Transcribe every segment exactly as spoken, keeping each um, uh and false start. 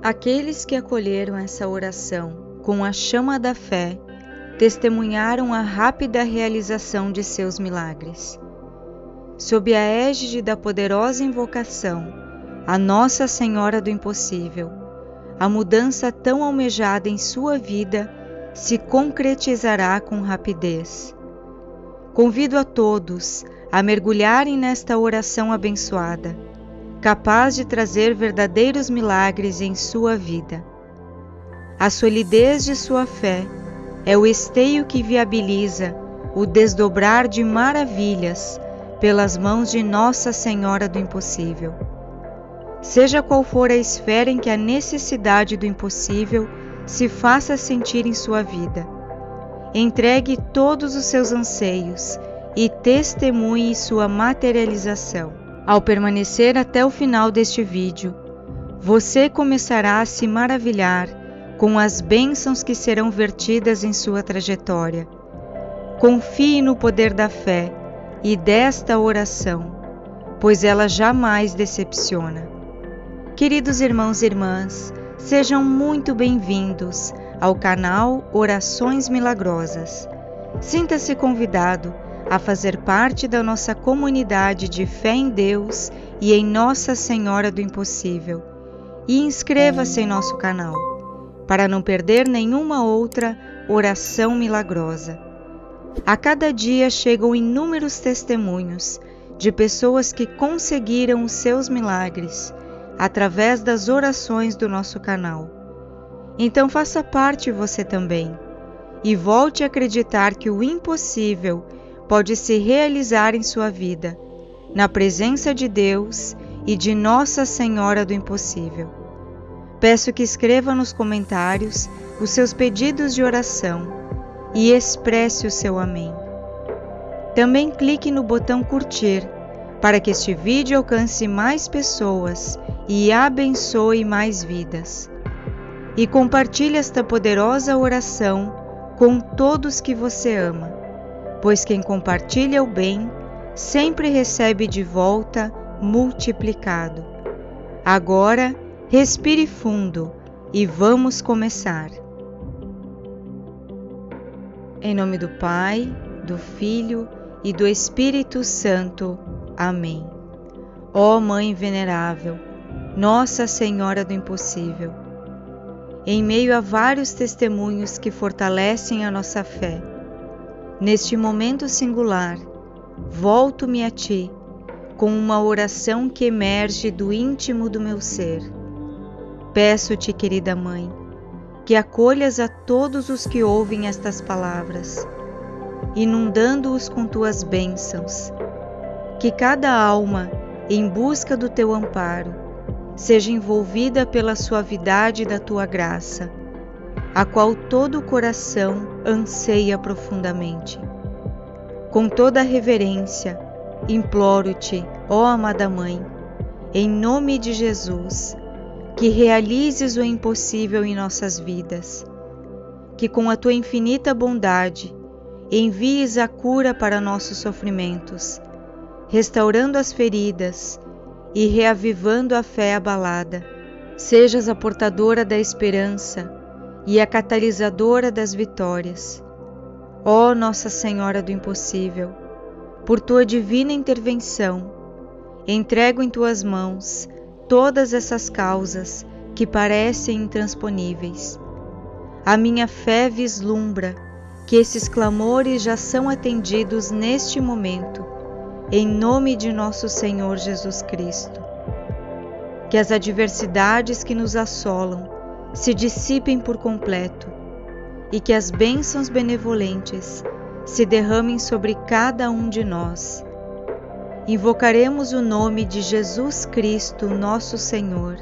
Aqueles que acolheram essa oração com a chama da fé testemunharam a rápida realização de seus milagres. Sob a égide da poderosa invocação a Nossa Senhora do Impossível, a mudança tão almejada em sua vida se concretizará com rapidez. Convido a todos a mergulharem nesta oração abençoada, capaz de trazer verdadeiros milagres em sua vida. A solidez de sua fé é o esteio que viabiliza o desdobrar de maravilhas pelas mãos de Nossa Senhora do Impossível. Seja qual for a esfera em que a necessidade do impossível se faça sentir em sua vida, entregue todos os seus anseios e testemunhe sua materialização. Ao permanecer até o final deste vídeo, você começará a se maravilhar com as bênçãos que serão vertidas em sua trajetória. Confie no poder da fé e desta oração, pois ela jamais decepciona. Queridos irmãos e irmãs, sejam muito bem-vindos ao canal Orações Milagrosas. Sinta-se convidado a fazer parte da nossa comunidade de fé em Deus e em Nossa Senhora do Impossível e inscreva-se em nosso canal para não perder nenhuma outra oração milagrosa. A cada dia chegam inúmeros testemunhos de pessoas que conseguiram os seus milagres através das orações do nosso canal. Então faça parte você também e volte a acreditar que o impossível pode se realizar em sua vida, na presença de Deus e de Nossa Senhora do Impossível. Peço que escreva nos comentários os seus pedidos de oração e expresse o seu amém. Também clique no botão curtir para que este vídeo alcance mais pessoas e abençoe mais vidas. E compartilhe esta poderosa oração com todos que você ama, pois quem compartilha o bem sempre recebe de volta multiplicado. Agora, respire fundo e vamos começar. Em nome do Pai, do Filho e do Espírito Santo. Amém. Ó Mãe venerável, Nossa Senhora do Impossível, em meio a vários testemunhos que fortalecem a nossa fé, neste momento singular, volto-me a Ti com uma oração que emerge do íntimo do meu ser. Peço-te, querida Mãe, que acolhas a todos os que ouvem estas palavras, inundando-os com Tuas bênçãos, que cada alma, em busca do Teu amparo, seja envolvida pela suavidade da Tua graça, a qual todo o coração anseia profundamente. Com toda a reverência, imploro-te, ó amada Mãe, em nome de Jesus, que realizes o impossível em nossas vidas, que com a Tua infinita bondade envies a cura para nossos sofrimentos, restaurando as feridas e reavivando a fé abalada. Sejas a portadora da esperança e a catalisadora das vitórias. Ó Nossa Senhora do Impossível, por Tua divina intervenção, entrego em Tuas mãos todas essas causas que parecem intransponíveis. A minha fé vislumbra que esses clamores já são atendidos neste momento, em nome de nosso Senhor Jesus Cristo. Que as adversidades que nos assolam se dissipem por completo e que as bênçãos benevolentes se derramem sobre cada um de nós. Invocaremos o nome de Jesus Cristo, nosso Senhor,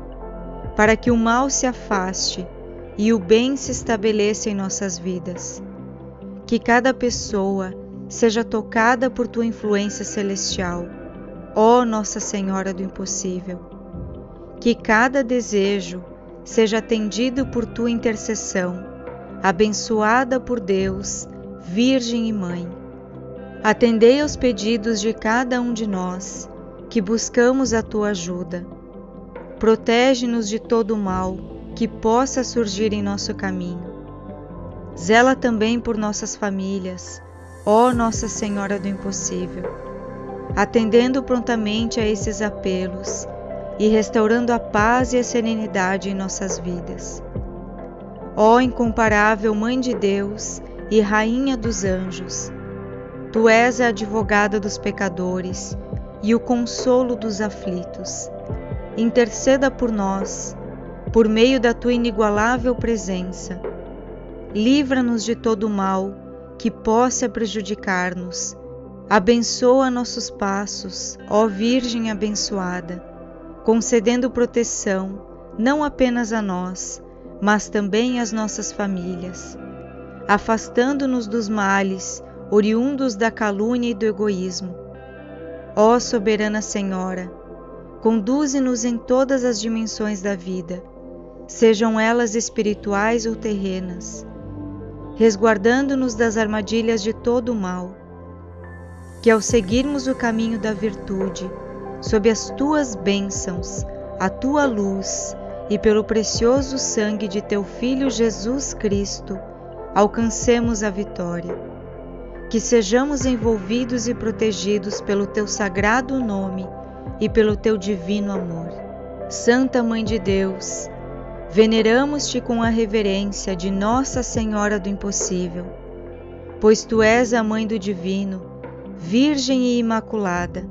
para que o mal se afaste e o bem se estabeleça em nossas vidas. Que cada pessoa seja tocada por Tua influência celestial, ó Nossa Senhora do Impossível. Que cada desejo seja atendido por Tua intercessão, abençoada por Deus, Virgem e Mãe. Atendei aos pedidos de cada um de nós, que buscamos a Tua ajuda. protege-nos de todo o mal que possa surgir em nosso caminho. Zela também por nossas famílias, ó Nossa Senhora do Impossível, atendendo prontamente a esses apelos e restaurando a paz e a serenidade em nossas vidas. Ó incomparável Mãe de Deus e Rainha dos Anjos, Tu és a advogada dos pecadores e o consolo dos aflitos. Interceda por nós, por meio da Tua inigualável presença. Livra-nos de todo mal que possa prejudicar-nos. Abençoa nossos passos, ó Virgem abençoada, concedendo proteção não apenas a nós, mas também às nossas famílias, afastando-nos dos males oriundos da calúnia e do egoísmo. Ó soberana Senhora, conduze-nos em todas as dimensões da vida, sejam elas espirituais ou terrenas, resguardando-nos das armadilhas de todo o mal. Que ao seguirmos o caminho da virtude, sob as Tuas bênçãos, a Tua luz e pelo precioso sangue de Teu Filho Jesus Cristo, alcancemos a vitória. Que sejamos envolvidos e protegidos pelo Teu sagrado nome e pelo Teu divino amor. Santa Mãe de Deus, veneramos-Te com a reverência de Nossa Senhora do Impossível, pois Tu és a Mãe do Divino, Virgem e Imaculada.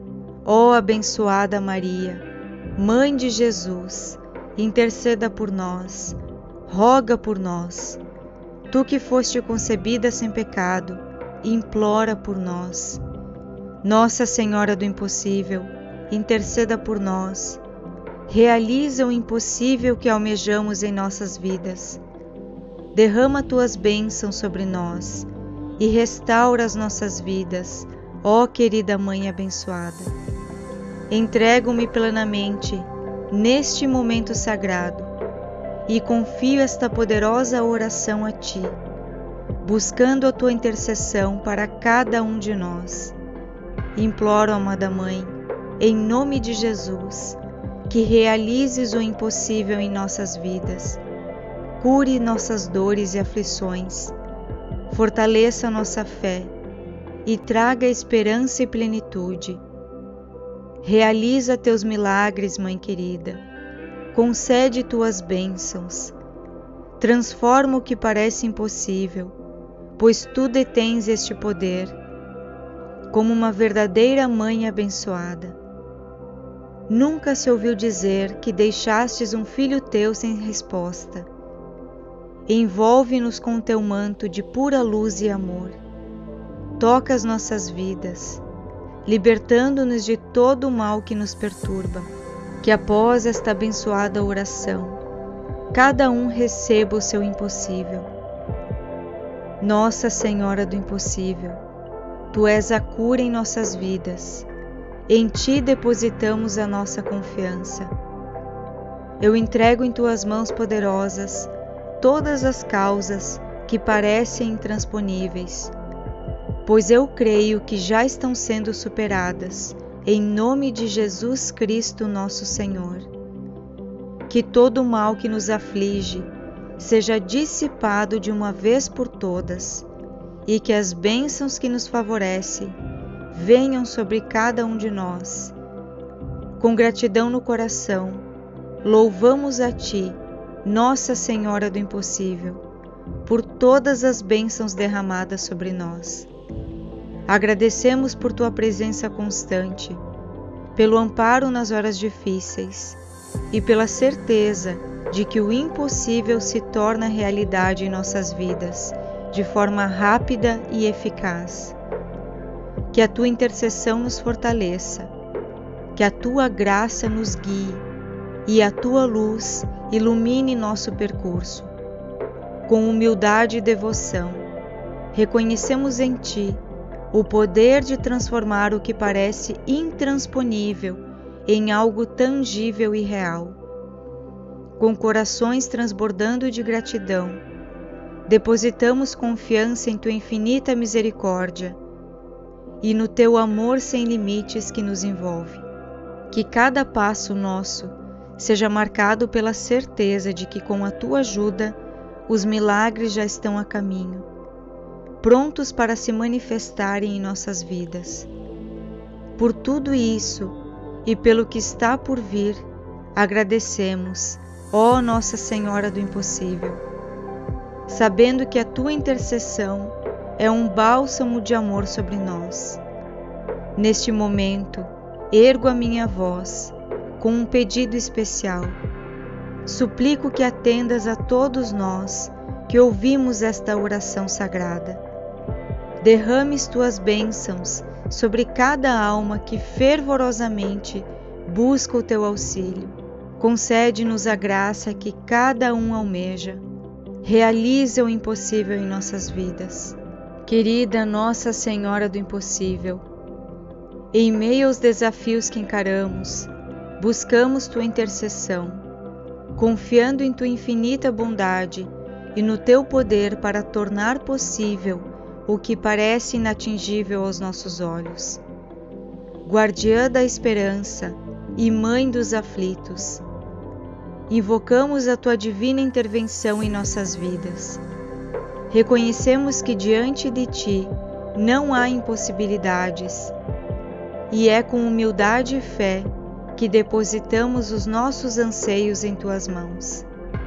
Ó abençoada Maria, Mãe de Jesus, interceda por nós, roga por nós. Tu que foste concebida sem pecado, implora por nós. Nossa Senhora do Impossível, interceda por nós. Realiza o impossível que almejamos em nossas vidas. Derrama Tuas bênçãos sobre nós e restaura as nossas vidas, ó querida Mãe abençoada. Entrego-me plenamente neste momento sagrado e confio esta poderosa oração a Ti, buscando a Tua intercessão para cada um de nós. Imploro, amada Mãe, em nome de Jesus, que realizes o impossível em nossas vidas, cure nossas dores e aflições, fortaleça nossa fé e traga esperança e plenitude. Realiza Teus milagres, Mãe querida, concede Tuas bênçãos, transforma o que parece impossível, pois Tu detens este poder, como uma verdadeira Mãe abençoada. Nunca se ouviu dizer que deixastes um filho Teu sem resposta. Envolve-nos com Teu manto de pura luz e amor. Toca as nossas vidas, libertando-nos de todo o mal que nos perturba. Que após esta abençoada oração, cada um receba o seu impossível. Nossa Senhora do Impossível, Tu és a cura em nossas vidas. Em Ti depositamos a nossa confiança. Eu entrego em Tuas mãos poderosas todas as causas que parecem intransponíveis, pois eu creio que já estão sendo superadas, em nome de Jesus Cristo nosso Senhor. Que todo o mal que nos aflige seja dissipado de uma vez por todas, e que as bênçãos que nos favorecem venham sobre cada um de nós. Com gratidão no coração, louvamos a Ti, Nossa Senhora do Impossível, por todas as bênçãos derramadas sobre nós. Agradecemos por Tua presença constante, pelo amparo nas horas difíceis e pela certeza de que o impossível se torna realidade em nossas vidas, de forma rápida e eficaz. Que a Tua intercessão nos fortaleça, que a Tua graça nos guie e a Tua luz ilumine nosso percurso. Com humildade e devoção, reconhecemos em Ti o poder de transformar o que parece intransponível em algo tangível e real. Com corações transbordando de gratidão, depositamos confiança em Tua infinita misericórdia e no Teu amor sem limites que nos envolve. Que cada passo nosso seja marcado pela certeza de que, com a tua ajuda, os milagres já estão a caminho, prontos para se manifestarem em nossas vidas. Por tudo isso e pelo que está por vir, agradecemos, ó Nossa Senhora do Impossível, sabendo que a tua intercessão é um bálsamo de amor sobre nós. Neste momento, ergo a minha voz com um pedido especial. Suplico que atendas a todos nós que ouvimos esta oração sagrada. Derrames tuas bênçãos sobre cada alma que fervorosamente busca o teu auxílio. Concede-nos a graça que cada um almeja. Realiza o impossível em nossas vidas. Querida Nossa Senhora do Impossível, em meio aos desafios que encaramos, buscamos tua intercessão, confiando em tua infinita bondade e no teu poder para tornar possível o que parece inatingível aos nossos olhos. Guardiã da esperança e mãe dos aflitos, invocamos a tua divina intervenção em nossas vidas. Reconhecemos que diante de ti não há impossibilidades, e é com humildade e fé que depositamos os nossos anseios em tuas mãos.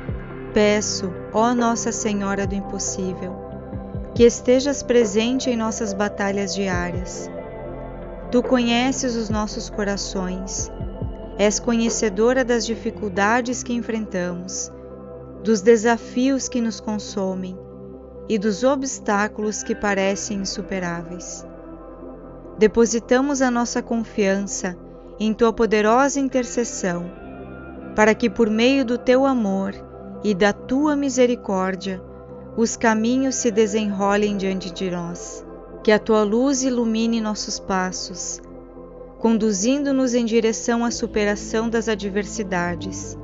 Peço, ó Nossa Senhora do Impossível, que estejas presente em nossas batalhas diárias. Tu conheces os nossos corações, és conhecedora das dificuldades que enfrentamos, dos desafios que nos consomem e dos obstáculos que parecem insuperáveis. Depositamos a nossa confiança em tua poderosa intercessão, para que por meio do teu amor e da tua misericórdia os caminhos se desenrolem diante de nós. Que a tua luz ilumine nossos passos, conduzindo-nos em direção à superação das adversidades.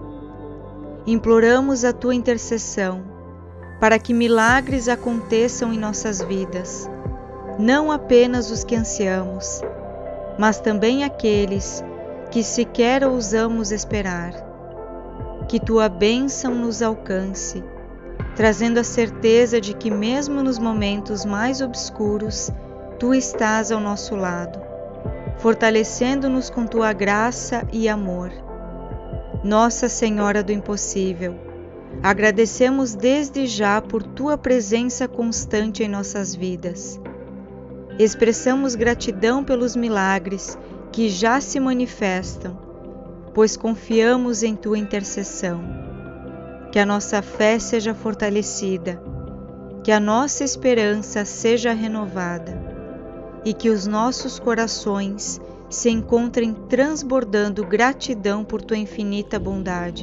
Imploramos a tua intercessão para que milagres aconteçam em nossas vidas, não apenas os que ansiamos, mas também aqueles que sequer ousamos esperar. Que tua bênção nos alcance, trazendo a certeza de que mesmo nos momentos mais obscuros, tu estás ao nosso lado, fortalecendo-nos com tua graça e amor. Nossa Senhora do Impossível, agradecemos desde já por tua presença constante em nossas vidas. Expressamos gratidão pelos milagres que já se manifestam, pois confiamos em tua intercessão. Que a nossa fé seja fortalecida, que a nossa esperança seja renovada e que os nossos corações se encontrem transbordando gratidão por tua infinita bondade.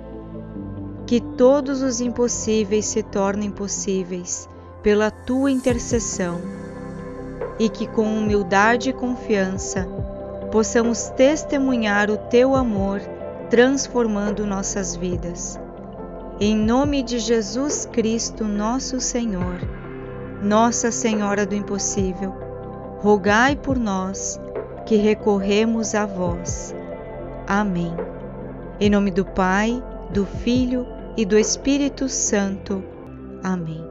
Que todos os impossíveis se tornem possíveis pela tua intercessão e que com humildade e confiança possamos testemunhar o teu amor transformando nossas vidas. Em nome de Jesus Cristo, nosso Senhor, Nossa Senhora do Impossível, rogai por nós que recorremos a vós. Amém. Em nome do Pai, do Filho e do Espírito Santo. Amém.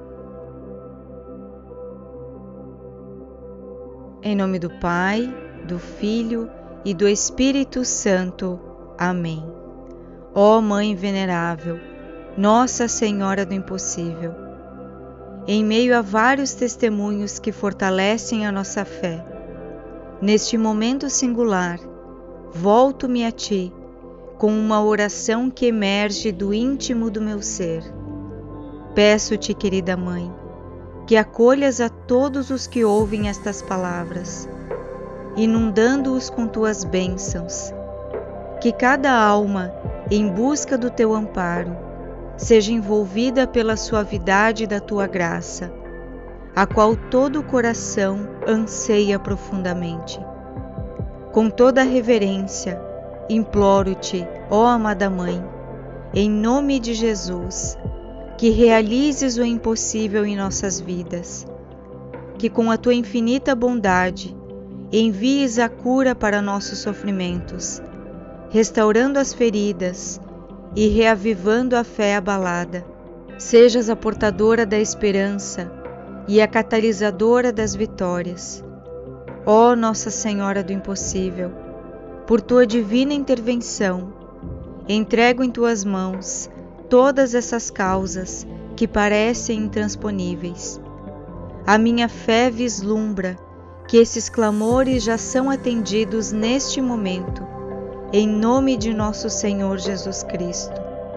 Em nome do Pai, do Filho e do Espírito Santo. Amém. Ó Mãe venerável, Nossa Senhora do Impossível, em meio a vários testemunhos que fortalecem a nossa fé, neste momento singular, volto-me a Ti com uma oração que emerge do íntimo do meu ser. Peço-te, querida Mãe, que acolhas a todos os que ouvem estas palavras, inundando-os com Tuas bênçãos, que cada alma, em busca do Teu amparo, seja envolvida pela suavidade da Tua graça, a qual todo o coração anseia profundamente. Com toda a reverência, imploro-te, ó amada Mãe, em nome de Jesus, que realizes o impossível em nossas vidas, que com a Tua infinita bondade envies a cura para nossos sofrimentos, restaurando as feridas e reavivando a fé abalada. Sejas a portadora da esperança e a catalisadora das vitórias. Ó Nossa Senhora do Impossível, por tua divina intervenção, entrego em tuas mãos todas essas causas que parecem intransponíveis. A minha fé vislumbra que esses clamores já são atendidos neste momento, em nome de nosso Senhor Jesus Cristo.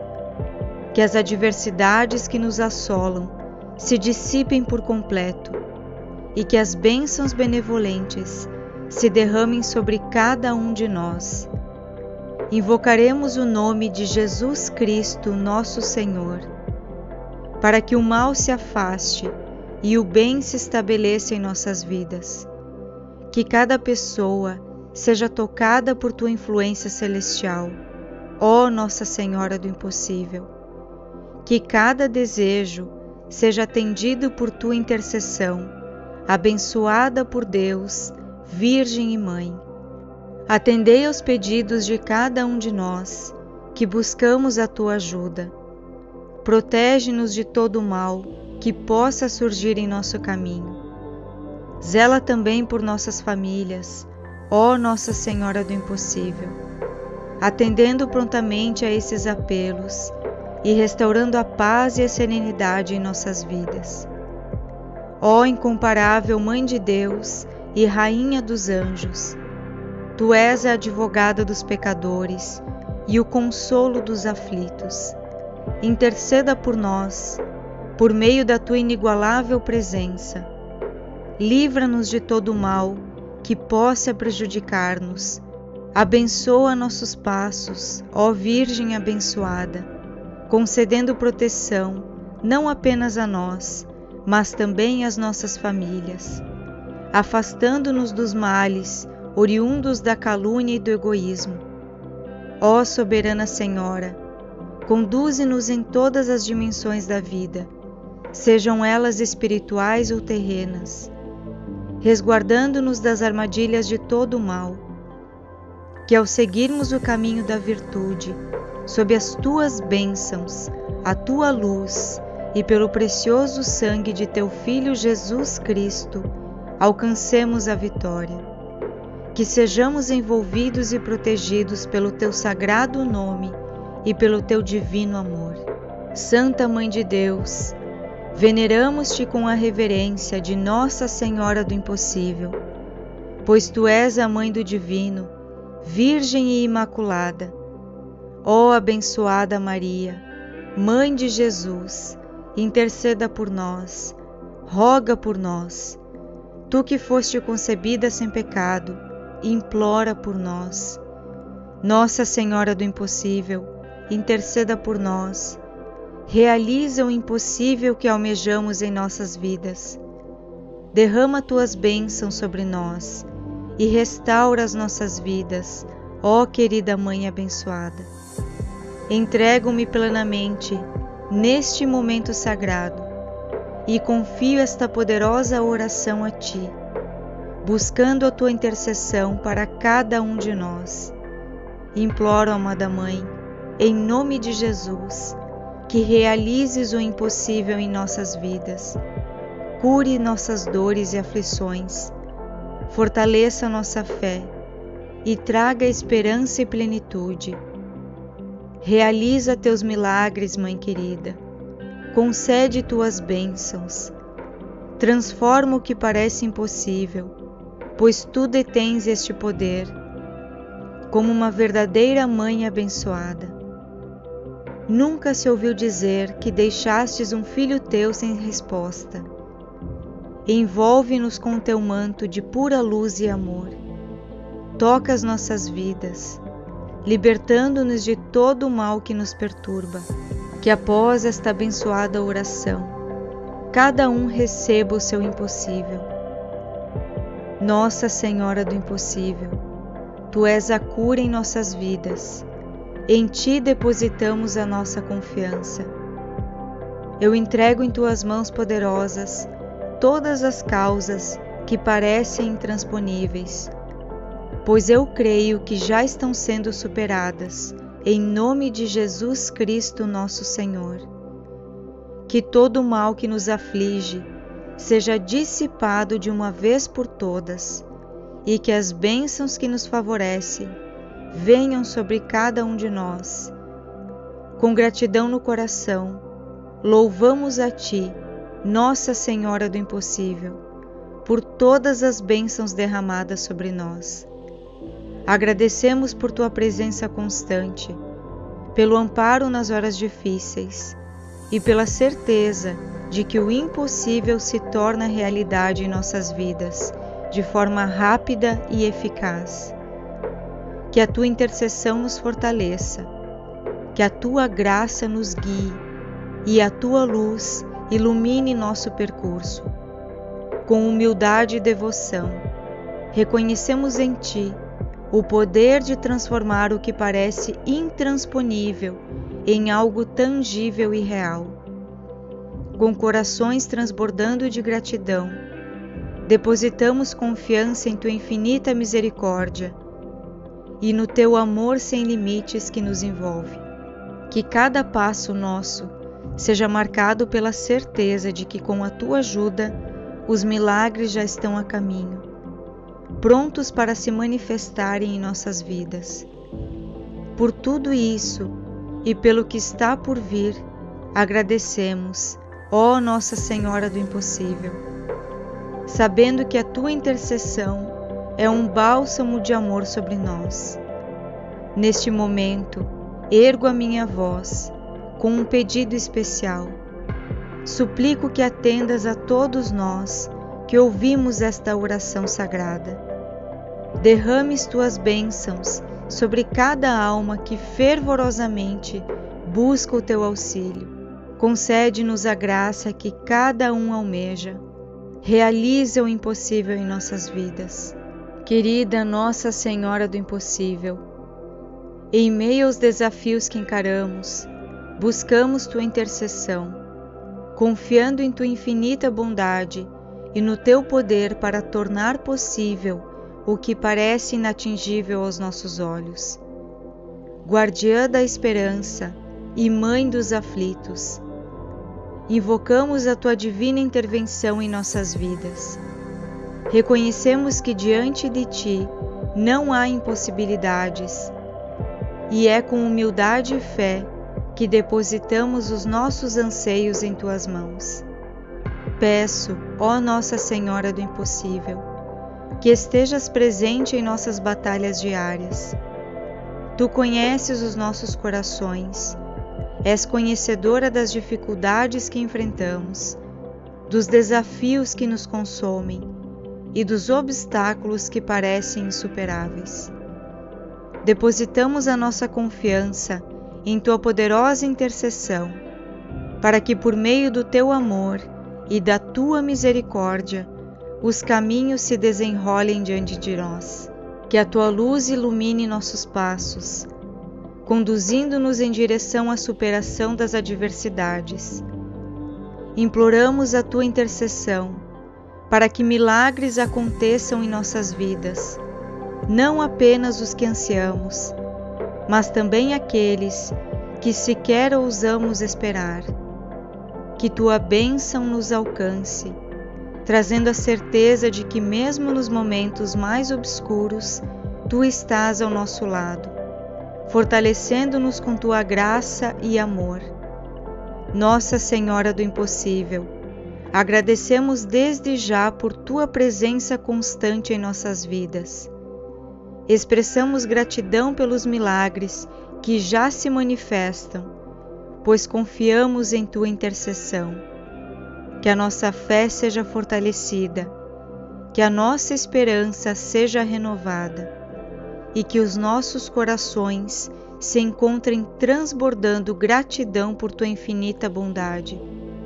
Que as adversidades que nos assolam se dissipem por completo e que as bênçãos benevolentes se derramem sobre cada um de nós. Invocaremos o nome de Jesus Cristo, nosso Senhor, para que o mal se afaste e o bem se estabeleça em nossas vidas. Que cada pessoa seja tocada por tua influência celestial, ó Nossa Senhora do Impossível. Que cada desejo seja atendido por tua intercessão, abençoada por Deus, Virgem e Mãe. Atendei aos pedidos de cada um de nós, que buscamos a tua ajuda. Protege-nos de todo o mal que possa surgir em nosso caminho. Zela também por nossas famílias, ó Nossa Senhora do Impossível, atendendo prontamente a esses apelos e restaurando a paz e a serenidade em nossas vidas. Ó incomparável Mãe de Deus e Rainha dos Anjos, Tu és a advogada dos pecadores e o consolo dos aflitos. Interceda por nós, por meio da Tua inigualável presença. Livra-nos de todo o mal que possa prejudicar-nos. Abençoa nossos passos, ó Virgem abençoada, concedendo proteção não apenas a nós, mas também às nossas famílias, afastando-nos dos males oriundos da calúnia e do egoísmo. Ó soberana Senhora, conduze-nos em todas as dimensões da vida, sejam elas espirituais ou terrenas, resguardando-nos das armadilhas de todo o mal. Que ao seguirmos o caminho da virtude, sob as Tuas bênçãos, a Tua luz e pelo precioso sangue de Teu Filho Jesus Cristo, alcancemos a vitória. Que sejamos envolvidos e protegidos pelo Teu sagrado nome e pelo Teu divino amor. Santa Mãe de Deus, veneramos-te com a reverência de Nossa Senhora do Impossível, pois Tu és a Mãe do Divino, Virgem e Imaculada. Ó abençoada Maria, Mãe de Jesus, interceda por nós, roga por nós. Tu que foste concebida sem pecado, implora por nós. Nossa Senhora do Impossível, interceda por nós. Realiza o impossível que almejamos em nossas vidas. Derrama Tuas bênçãos sobre nós e restaura as nossas vidas, ó querida Mãe abençoada. Entrego-me plenamente neste momento sagrado e confio esta poderosa oração a Ti, buscando a Tua intercessão para cada um de nós. Imploro, amada Mãe, em nome de Jesus, que realizes o impossível em nossas vidas, cure nossas dores e aflições, fortaleça nossa fé e traga esperança e plenitude. Realiza Teus milagres, Mãe querida, concede Tuas bênçãos, transforma o que parece impossível, pois Tu detens este poder, como uma verdadeira Mãe abençoada. Nunca se ouviu dizer que deixastes um filho Teu sem resposta. Envolve-nos com Teu manto de pura luz e amor. Toca as nossas vidas, libertando-nos de todo o mal que nos perturba. Que após esta abençoada oração, cada um receba o seu impossível. Nossa Senhora do Impossível, Tu és a cura em nossas vidas. Em Ti depositamos a nossa confiança. Eu entrego em Tuas mãos poderosas todas as causas que parecem intransponíveis. pois eu creio que já estão sendo superadas, em nome de Jesus Cristo nosso Senhor. Que todo o mal que nos aflige seja dissipado de uma vez por todas, e que as bênçãos que nos favorecem venham sobre cada um de nós. Com gratidão no coração, louvamos a Ti, Nossa Senhora do Impossível, por todas as bênçãos derramadas sobre nós. Agradecemos por Tua presença constante, pelo amparo nas horas difíceis e pela certeza de que o impossível se torna realidade em nossas vidas, de forma rápida e eficaz. Que a Tua intercessão nos fortaleça, que a Tua graça nos guie e a Tua luz ilumine nosso percurso. Com humildade e devoção, reconhecemos em Ti o poder de transformar o que parece intransponível em algo tangível e real. Com corações transbordando de gratidão, depositamos confiança em Tua infinita misericórdia e no Teu amor sem limites que nos envolve. Que cada passo nosso seja marcado pela certeza de que com a Tua ajuda, os milagres já estão a caminho, prontos para se manifestarem em nossas vidas. Por tudo isso e pelo que está por vir, agradecemos, ó Nossa Senhora do Impossível, sabendo que a Tua intercessão é um bálsamo de amor sobre nós. Neste momento, ergo a minha voz com um pedido especial. Suplico que atendas a todos nós que ouvimos esta oração sagrada. Derrames Tuas bênçãos sobre cada alma que fervorosamente busca o Teu auxílio. Concede-nos a graça que cada um almeja. Realiza o impossível em nossas vidas. Querida Nossa Senhora do Impossível, em meio aos desafios que encaramos, buscamos Tua intercessão, confiando em Tua infinita bondade e no Teu poder para tornar possível o que parece inatingível aos nossos olhos. Guardiã da esperança e Mãe dos aflitos, invocamos a Tua divina intervenção em nossas vidas. Reconhecemos que diante de Ti não há impossibilidades, e é com humildade e fé que depositamos os nossos anseios em Tuas mãos. Peço, ó Nossa Senhora do Impossível, que estejas presente em nossas batalhas diárias. Tu conheces os nossos corações, és conhecedora das dificuldades que enfrentamos, dos desafios que nos consomem e dos obstáculos que parecem insuperáveis. Depositamos a nossa confiança em Tua poderosa intercessão, para que por meio do Teu amor e da Tua misericórdia, os caminhos se desenrolem diante de nós. Que a Tua luz ilumine nossos passos, conduzindo-nos em direção à superação das adversidades. Imploramos a Tua intercessão, para que milagres aconteçam em nossas vidas, não apenas os que ansiamos, mas também aqueles que sequer ousamos esperar. Que Tua bênção nos alcance, trazendo a certeza de que mesmo nos momentos mais obscuros, Tu estás ao nosso lado, fortalecendo-nos com Tua graça e amor. Nossa Senhora do Impossível, agradecemos desde já por Tua presença constante em nossas vidas. Expressamos gratidão pelos milagres que já se manifestam, pois confiamos em Tua intercessão. Que a nossa fé seja fortalecida, que a nossa esperança seja renovada e que os nossos corações se encontrem transbordando gratidão por Tua infinita bondade.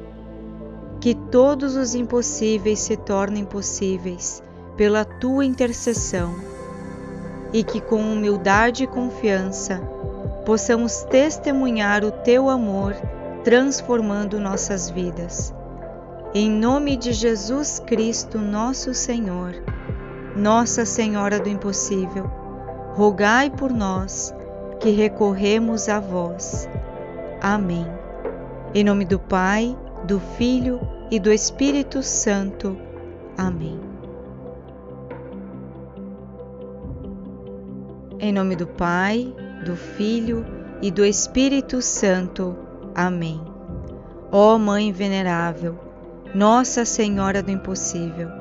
Que todos os impossíveis se tornem possíveis pela Tua intercessão e que com humildade e confiança possamos testemunhar o Teu amor transformando nossas vidas. Em nome de Jesus Cristo, nosso Senhor, Nossa Senhora do Impossível, rogai por nós que recorremos a vós. Amém. Em nome do Pai, do Filho e do Espírito Santo. Amém. Em nome do Pai, do Filho e do Espírito Santo. Amém. Ó Mãe venerável, Nossa Senhora do Impossível,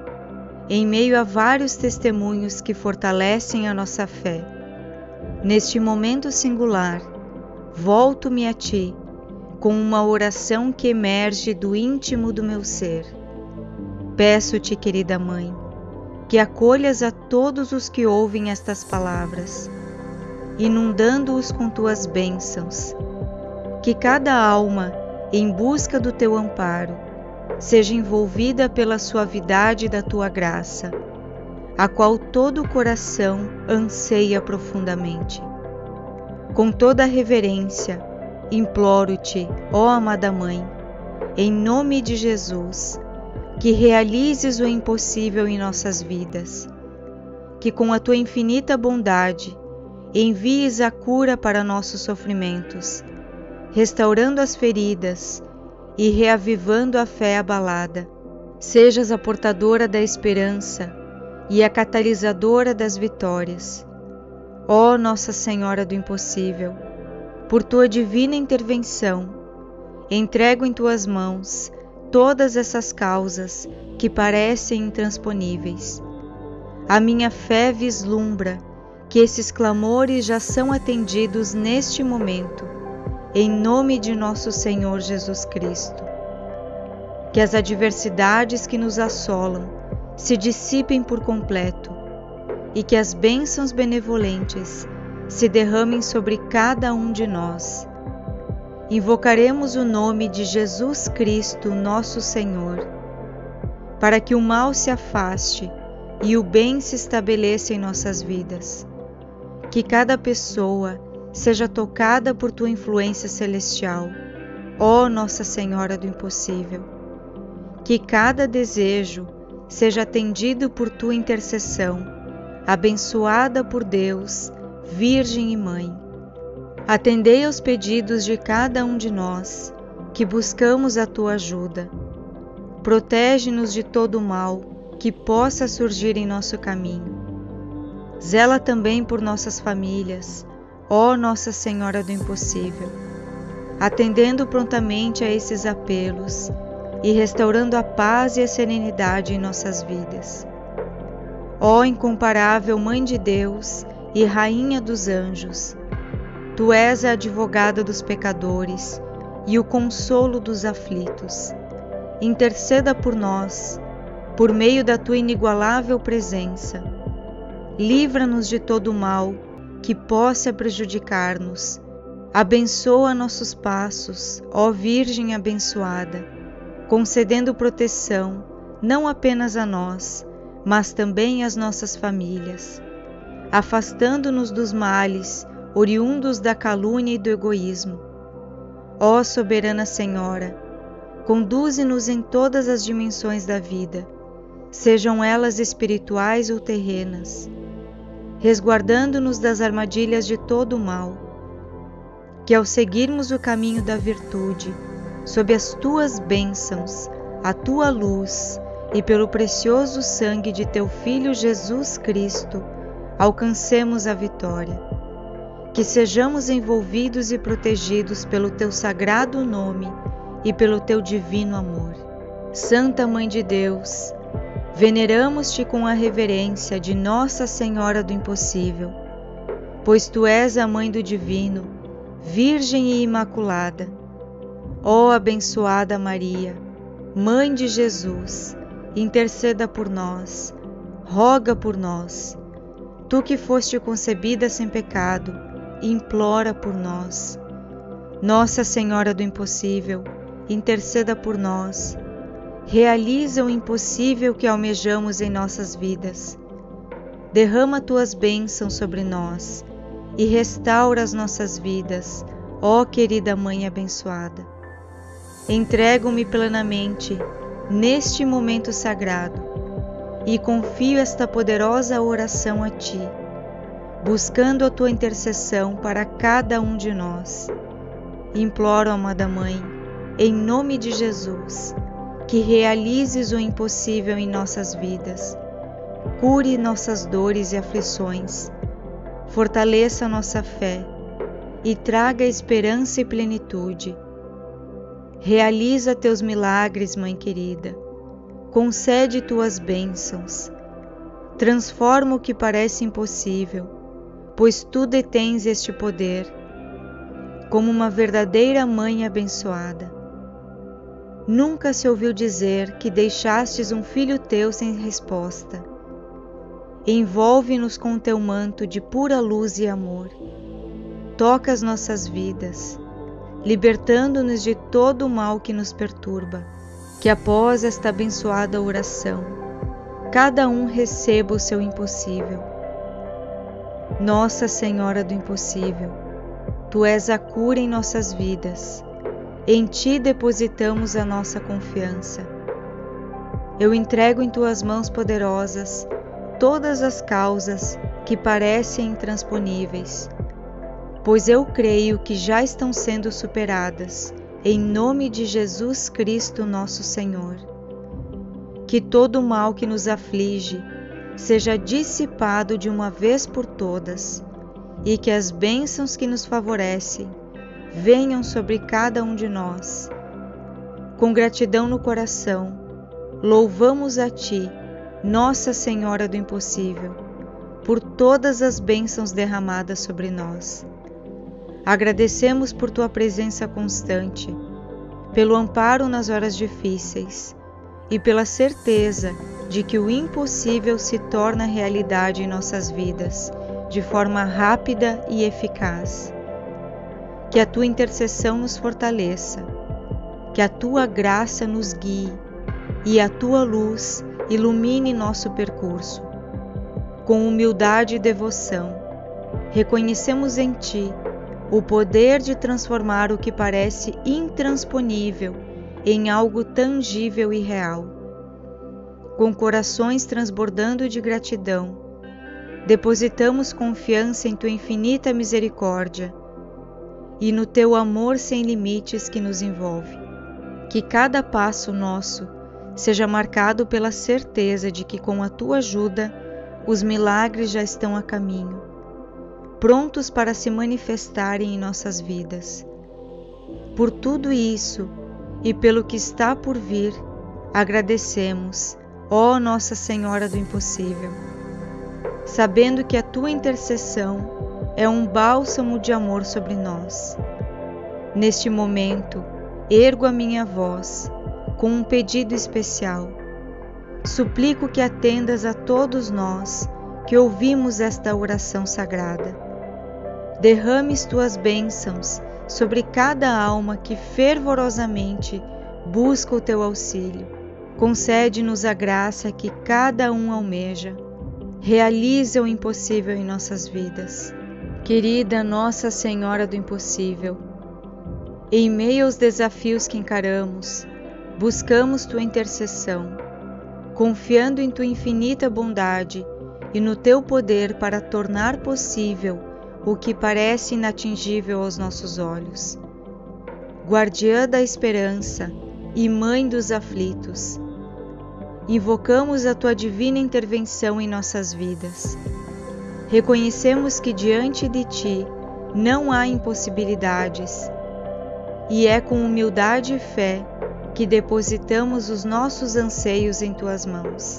em meio a vários testemunhos que fortalecem a nossa fé, neste momento singular, volto-me a Ti com uma oração que emerge do íntimo do meu ser. Peço-te, querida Mãe, que acolhas a todos os que ouvem estas palavras, inundando-os com Tuas bênçãos, que cada alma, em busca do Teu amparo, seja envolvida pela suavidade da Tua graça, a qual todo o coração anseia profundamente. Com toda a reverência, imploro-te, ó amada Mãe, em nome de Jesus, que realizes o impossível em nossas vidas, que com a Tua infinita bondade envies a cura para nossos sofrimentos, restaurando as feridas e reavivando a fé abalada. Sejas a portadora da esperança e a catalisadora das vitórias. Ó Nossa Senhora do Impossível, por Tua divina intervenção, entrego em Tuas mãos todas essas causas que parecem intransponíveis. A minha fé vislumbra que esses clamores já são atendidos neste momento, em nome de nosso Senhor Jesus Cristo. Que as adversidades que nos assolam se dissipem por completo e que as bênçãos benevolentes se derramem sobre cada um de nós. Invocaremos o nome de Jesus Cristo, nosso Senhor, para que o mal se afaste e o bem se estabeleça em nossas vidas. Que cada pessoa seja tocada por Tua influência celestial, ó Nossa Senhora do Impossível. Que cada desejo seja atendido por Tua intercessão, abençoada por Deus, Virgem e Mãe. Atendei aos pedidos de cada um de nós, que buscamos a Tua ajuda. Protege-nos de todo o mal que possa surgir em nosso caminho. Zela também por nossas famílias, ó Nossa Senhora do Impossível, atendendo prontamente a esses apelos e restaurando a paz e a serenidade em nossas vidas. Ó incomparável Mãe de Deus e Rainha dos anjos, Tu és a advogada dos pecadores e o consolo dos aflitos. Interceda por nós, por meio da Tua inigualável presença. Livra-nos de todo o mal que possa prejudicar-nos. Abençoa nossos passos, ó Virgem abençoada, concedendo proteção não apenas a nós, mas também às nossas famílias, afastando-nos dos males oriundos da calúnia e do egoísmo. Ó soberana Senhora, conduze-nos em todas as dimensões da vida, sejam elas espirituais ou terrenas, resguardando-nos das armadilhas de todo o mal. Que ao seguirmos o caminho da virtude, sob as Tuas bênçãos, a Tua luz e pelo precioso sangue de Teu Filho Jesus Cristo, alcancemos a vitória. Que sejamos envolvidos e protegidos pelo Teu sagrado nome e pelo Teu divino amor. Santa Mãe de Deus, veneramos-te com a reverência de Nossa Senhora do Impossível, pois Tu és a Mãe do Divino, Virgem e Imaculada. Ó abençoada Maria, Mãe de Jesus, interceda por nós, roga por nós. Tu que foste concebida sem pecado, implora por nós. Nossa Senhora do Impossível, interceda por nós. Realiza o impossível que almejamos em nossas vidas. Derrama Tuas bênçãos sobre nós e restaura as nossas vidas, ó querida Mãe abençoada. Entrego-me plenamente neste momento sagrado e confio esta poderosa oração a Ti, buscando a Tua intercessão para cada um de nós. Imploro, amada Mãe, em nome de Jesus, que realizes o impossível em nossas vidas, cure nossas dores e aflições, fortaleça nossa fé e traga esperança e plenitude. Realiza Teus milagres, Mãe querida, concede Tuas bênçãos, transforma o que parece impossível, pois Tu detens este poder, como uma verdadeira Mãe abençoada. Nunca se ouviu dizer que deixastes um filho Teu sem resposta. Envolve-nos com Teu manto de pura luz e amor. Toca as nossas vidas, libertando-nos de todo o mal que nos perturba. Que após esta abençoada oração, cada um receba o seu impossível. Nossa Senhora do Impossível, Tu és a cura em nossas vidas. Em Ti depositamos a nossa confiança. Eu entrego em Tuas mãos poderosas todas as causas que parecem intransponíveis, pois eu creio que já estão sendo superadas, em nome de Jesus Cristo nosso Senhor. Que todo o mal que nos aflige seja dissipado de uma vez por todas, e que as bênçãos que nos favorecem venham sobre cada um de nós. Com gratidão no coração, louvamos a Ti, Nossa Senhora do Impossível, por todas as bênçãos derramadas sobre nós. Agradecemos por Tua presença constante, pelo amparo nas horas difíceis e pela certeza de que o impossível se torna realidade em nossas vidas, de forma rápida e eficaz. Que a Tua intercessão nos fortaleça, que a Tua graça nos guie e a Tua luz ilumine nosso percurso. Com humildade e devoção, reconhecemos em Ti o poder de transformar o que parece intransponível em algo tangível e real. Com corações transbordando de gratidão, depositamos confiança em Tua infinita misericórdia e no Teu amor sem limites que nos envolve. Que cada passo nosso seja marcado pela certeza de que com a Tua ajuda os milagres já estão a caminho, prontos para se manifestarem em nossas vidas. Por tudo isso e pelo que está por vir, agradecemos, ó Nossa Senhora do Impossível, sabendo que a Tua intercessão é um bálsamo de amor sobre nós. Neste momento, ergo a minha voz com um pedido especial. Suplico que atendas a todos nós que ouvimos esta oração sagrada. Derrames Tuas bênçãos sobre cada alma que fervorosamente busca o Teu auxílio. Concede-nos a graça que cada um almeja. Realiza o impossível em nossas vidas. Querida Nossa Senhora do Impossível, em meio aos desafios que encaramos, buscamos Tua intercessão, confiando em Tua infinita bondade e no Teu poder para tornar possível o que parece inatingível aos nossos olhos. Guardiã da esperança e Mãe dos aflitos, invocamos a Tua divina intervenção em nossas vidas. Reconhecemos que diante de Ti não há impossibilidades, e é com humildade e fé que depositamos os nossos anseios em Tuas mãos.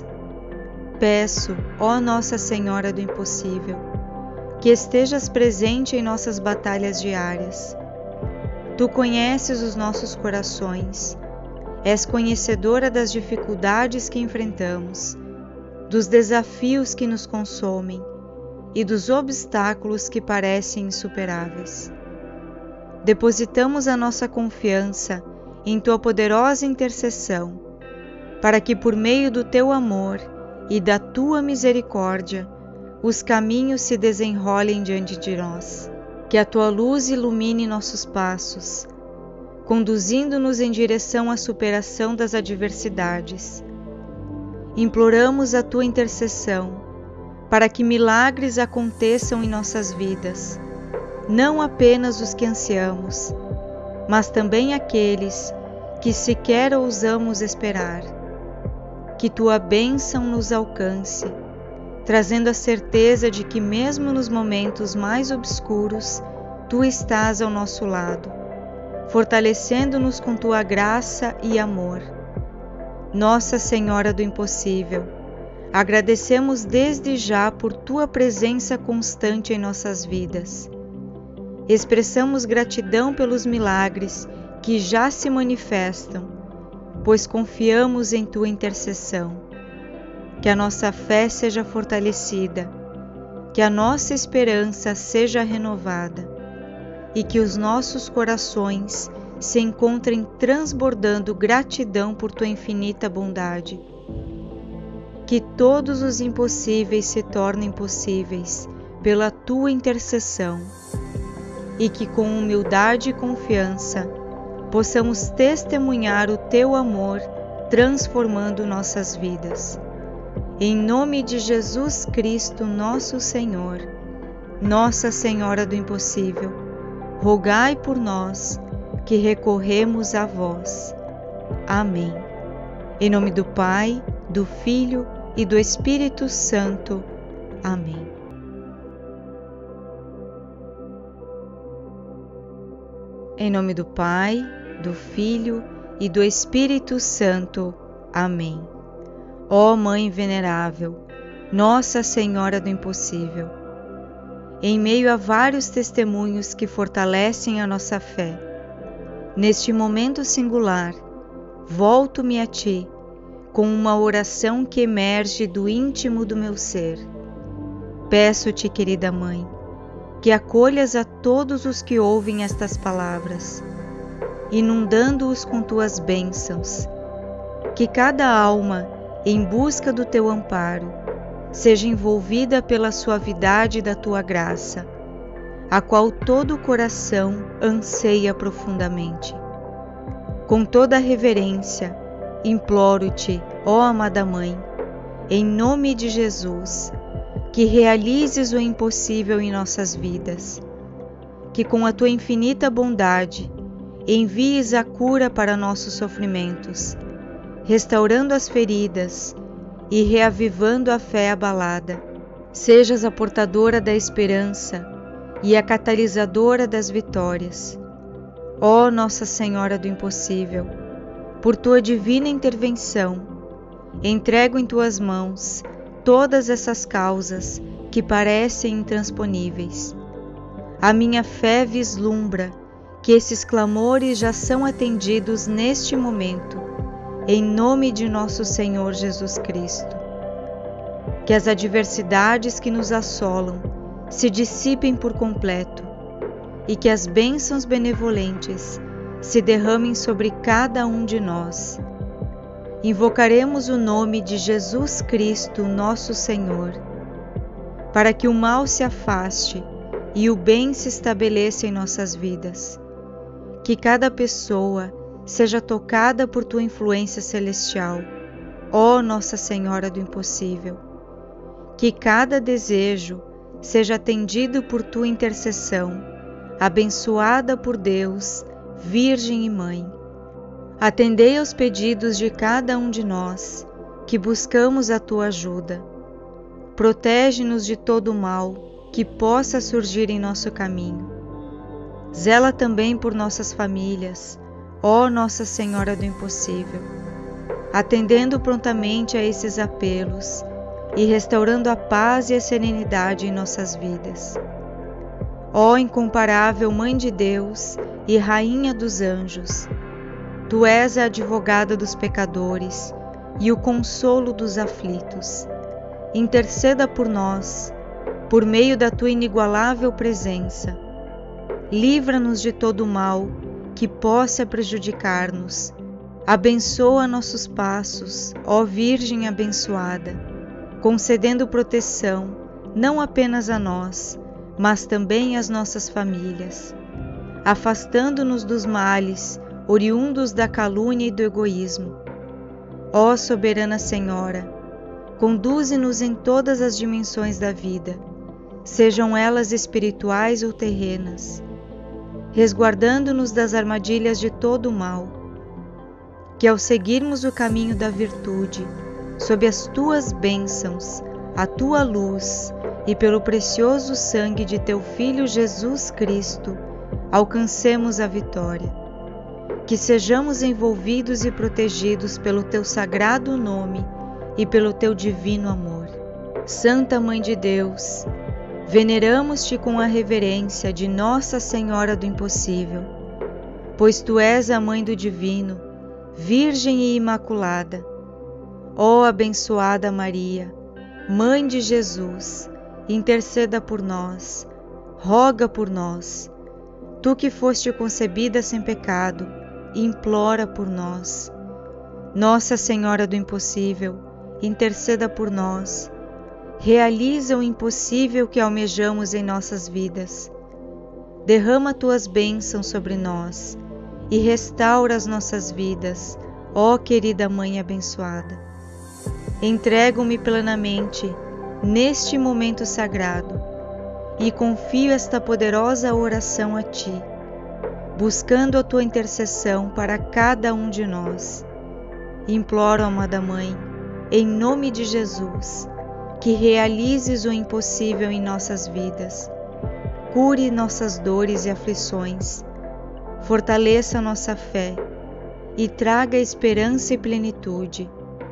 Peço, ó Nossa Senhora do Impossível, que estejas presente em nossas batalhas diárias. Tu conheces os nossos corações, és conhecedora das dificuldades que enfrentamos, dos desafios que nos consomem e dos obstáculos que parecem insuperáveis. Depositamos a nossa confiança em Tua poderosa intercessão, para que por meio do Teu amor e da Tua misericórdia, os caminhos se desenrolem diante de nós. Que a Tua luz ilumine nossos passos, conduzindo-nos em direção à superação das adversidades. imploramos a tua intercessão para que milagres aconteçam em nossas vidas, não apenas os que ansiamos, mas também aqueles que sequer ousamos esperar. Que tua bênção nos alcance, trazendo a certeza de que mesmo nos momentos mais obscuros, tu estás ao nosso lado, fortalecendo-nos com tua graça e amor. Nossa Senhora do Impossível, agradecemos desde já por tua presença constante em nossas vidas. Expressamos gratidão pelos milagres que já se manifestam, pois confiamos em tua intercessão. Que a nossa fé seja fortalecida, que a nossa esperança seja renovada e que os nossos corações se encontrem transbordando gratidão por tua infinita bondade. Que todos os impossíveis se tornem possíveis pela tua intercessão e que com humildade e confiança possamos testemunhar o teu amor transformando nossas vidas. Em nome de Jesus Cristo, nosso Senhor, Nossa Senhora do Impossível, rogai por nós que recorremos a vós. Amém. Em nome do Pai, do Filho e do Espírito Santo. Amém. Em nome do Pai, do Filho e do Espírito Santo. Amém. Ó Mãe venerável, Nossa Senhora do Impossível, em meio a vários testemunhos que fortalecem a nossa fé, neste momento singular, volto-me a Ti com uma oração que emerge do íntimo do meu ser. Peço-te, querida Mãe, que acolhas a todos os que ouvem estas palavras, inundando-os com tuas bênçãos, que cada alma, em busca do teu amparo, seja envolvida pela suavidade da tua graça, a qual todo o coração anseia profundamente. Com toda a reverência, imploro-te, ó amada Mãe, em nome de Jesus, que realizes o impossível em nossas vidas, que com a tua infinita bondade envies a cura para nossos sofrimentos, restaurando as feridas e reavivando a fé abalada. Sejas a portadora da esperança e a catalisadora das vitórias. Ó Nossa Senhora do Impossível, por tua divina intervenção, entrego em tuas mãos todas essas causas que parecem intransponíveis. A minha fé vislumbra que esses clamores já são atendidos neste momento, em nome de nosso Senhor Jesus Cristo. Que as adversidades que nos assolam se dissipem por completo e que as bênçãos benevolentes se derramem sobre cada um de nós. Invocaremos o nome de Jesus Cristo, nosso Senhor, para que o mal se afaste e o bem se estabeleça em nossas vidas. Que cada pessoa seja tocada por tua influência celestial, ó Nossa Senhora do Impossível. Que cada desejo seja atendido por tua intercessão, abençoada por Deus, Virgem e Mãe. Atendei aos pedidos de cada um de nós, que buscamos a tua ajuda. Protege-nos de todo o mal que possa surgir em nosso caminho. Zela também por nossas famílias, ó Nossa Senhora do Impossível, atendendo prontamente a esses apelos e restaurando a paz e a serenidade em nossas vidas. Ó incomparável Mãe de Deus e Rainha dos Anjos, Tu és a advogada dos pecadores e o consolo dos aflitos. Interceda por nós, por meio da Tua inigualável presença. Livra-nos de todo o mal que possa prejudicar-nos. Abençoa nossos passos, ó Virgem abençoada, concedendo proteção não apenas a nós, mas também às nossas famílias, afastando-nos dos males oriundos da calúnia e do egoísmo. Ó soberana Senhora, Conduze-nos em todas as dimensões da vida, sejam elas espirituais ou terrenas, resguardando-nos das armadilhas de todo o mal. Que ao seguirmos o caminho da virtude, sob as tuas bênçãos, a tua luz e pelo precioso sangue de teu Filho Jesus Cristo, alcancemos a vitória. Que sejamos envolvidos e protegidos pelo teu sagrado nome e pelo teu divino amor. Santa Mãe de Deus, veneramos-te com a reverência de Nossa Senhora do Impossível, pois tu és a Mãe do Divino, Virgem e Imaculada. Ó abençoada Maria, Mãe de Jesus, interceda por nós, roga por nós. Tu que foste concebida sem pecado, implora por nós. Nossa Senhora do Impossível, interceda por nós. Realiza o impossível que almejamos em nossas vidas. Derrama tuas bênçãos sobre nós e restaura as nossas vidas, ó querida Mãe abençoada. Entrego-me plenamente neste momento sagrado e confio esta poderosa oração a Ti, buscando a Tua intercessão para cada um de nós. Imploro, amada Mãe, em nome de Jesus, que realizes o impossível em nossas vidas, cure nossas dores e aflições, fortaleça nossa fé e traga esperança e plenitude.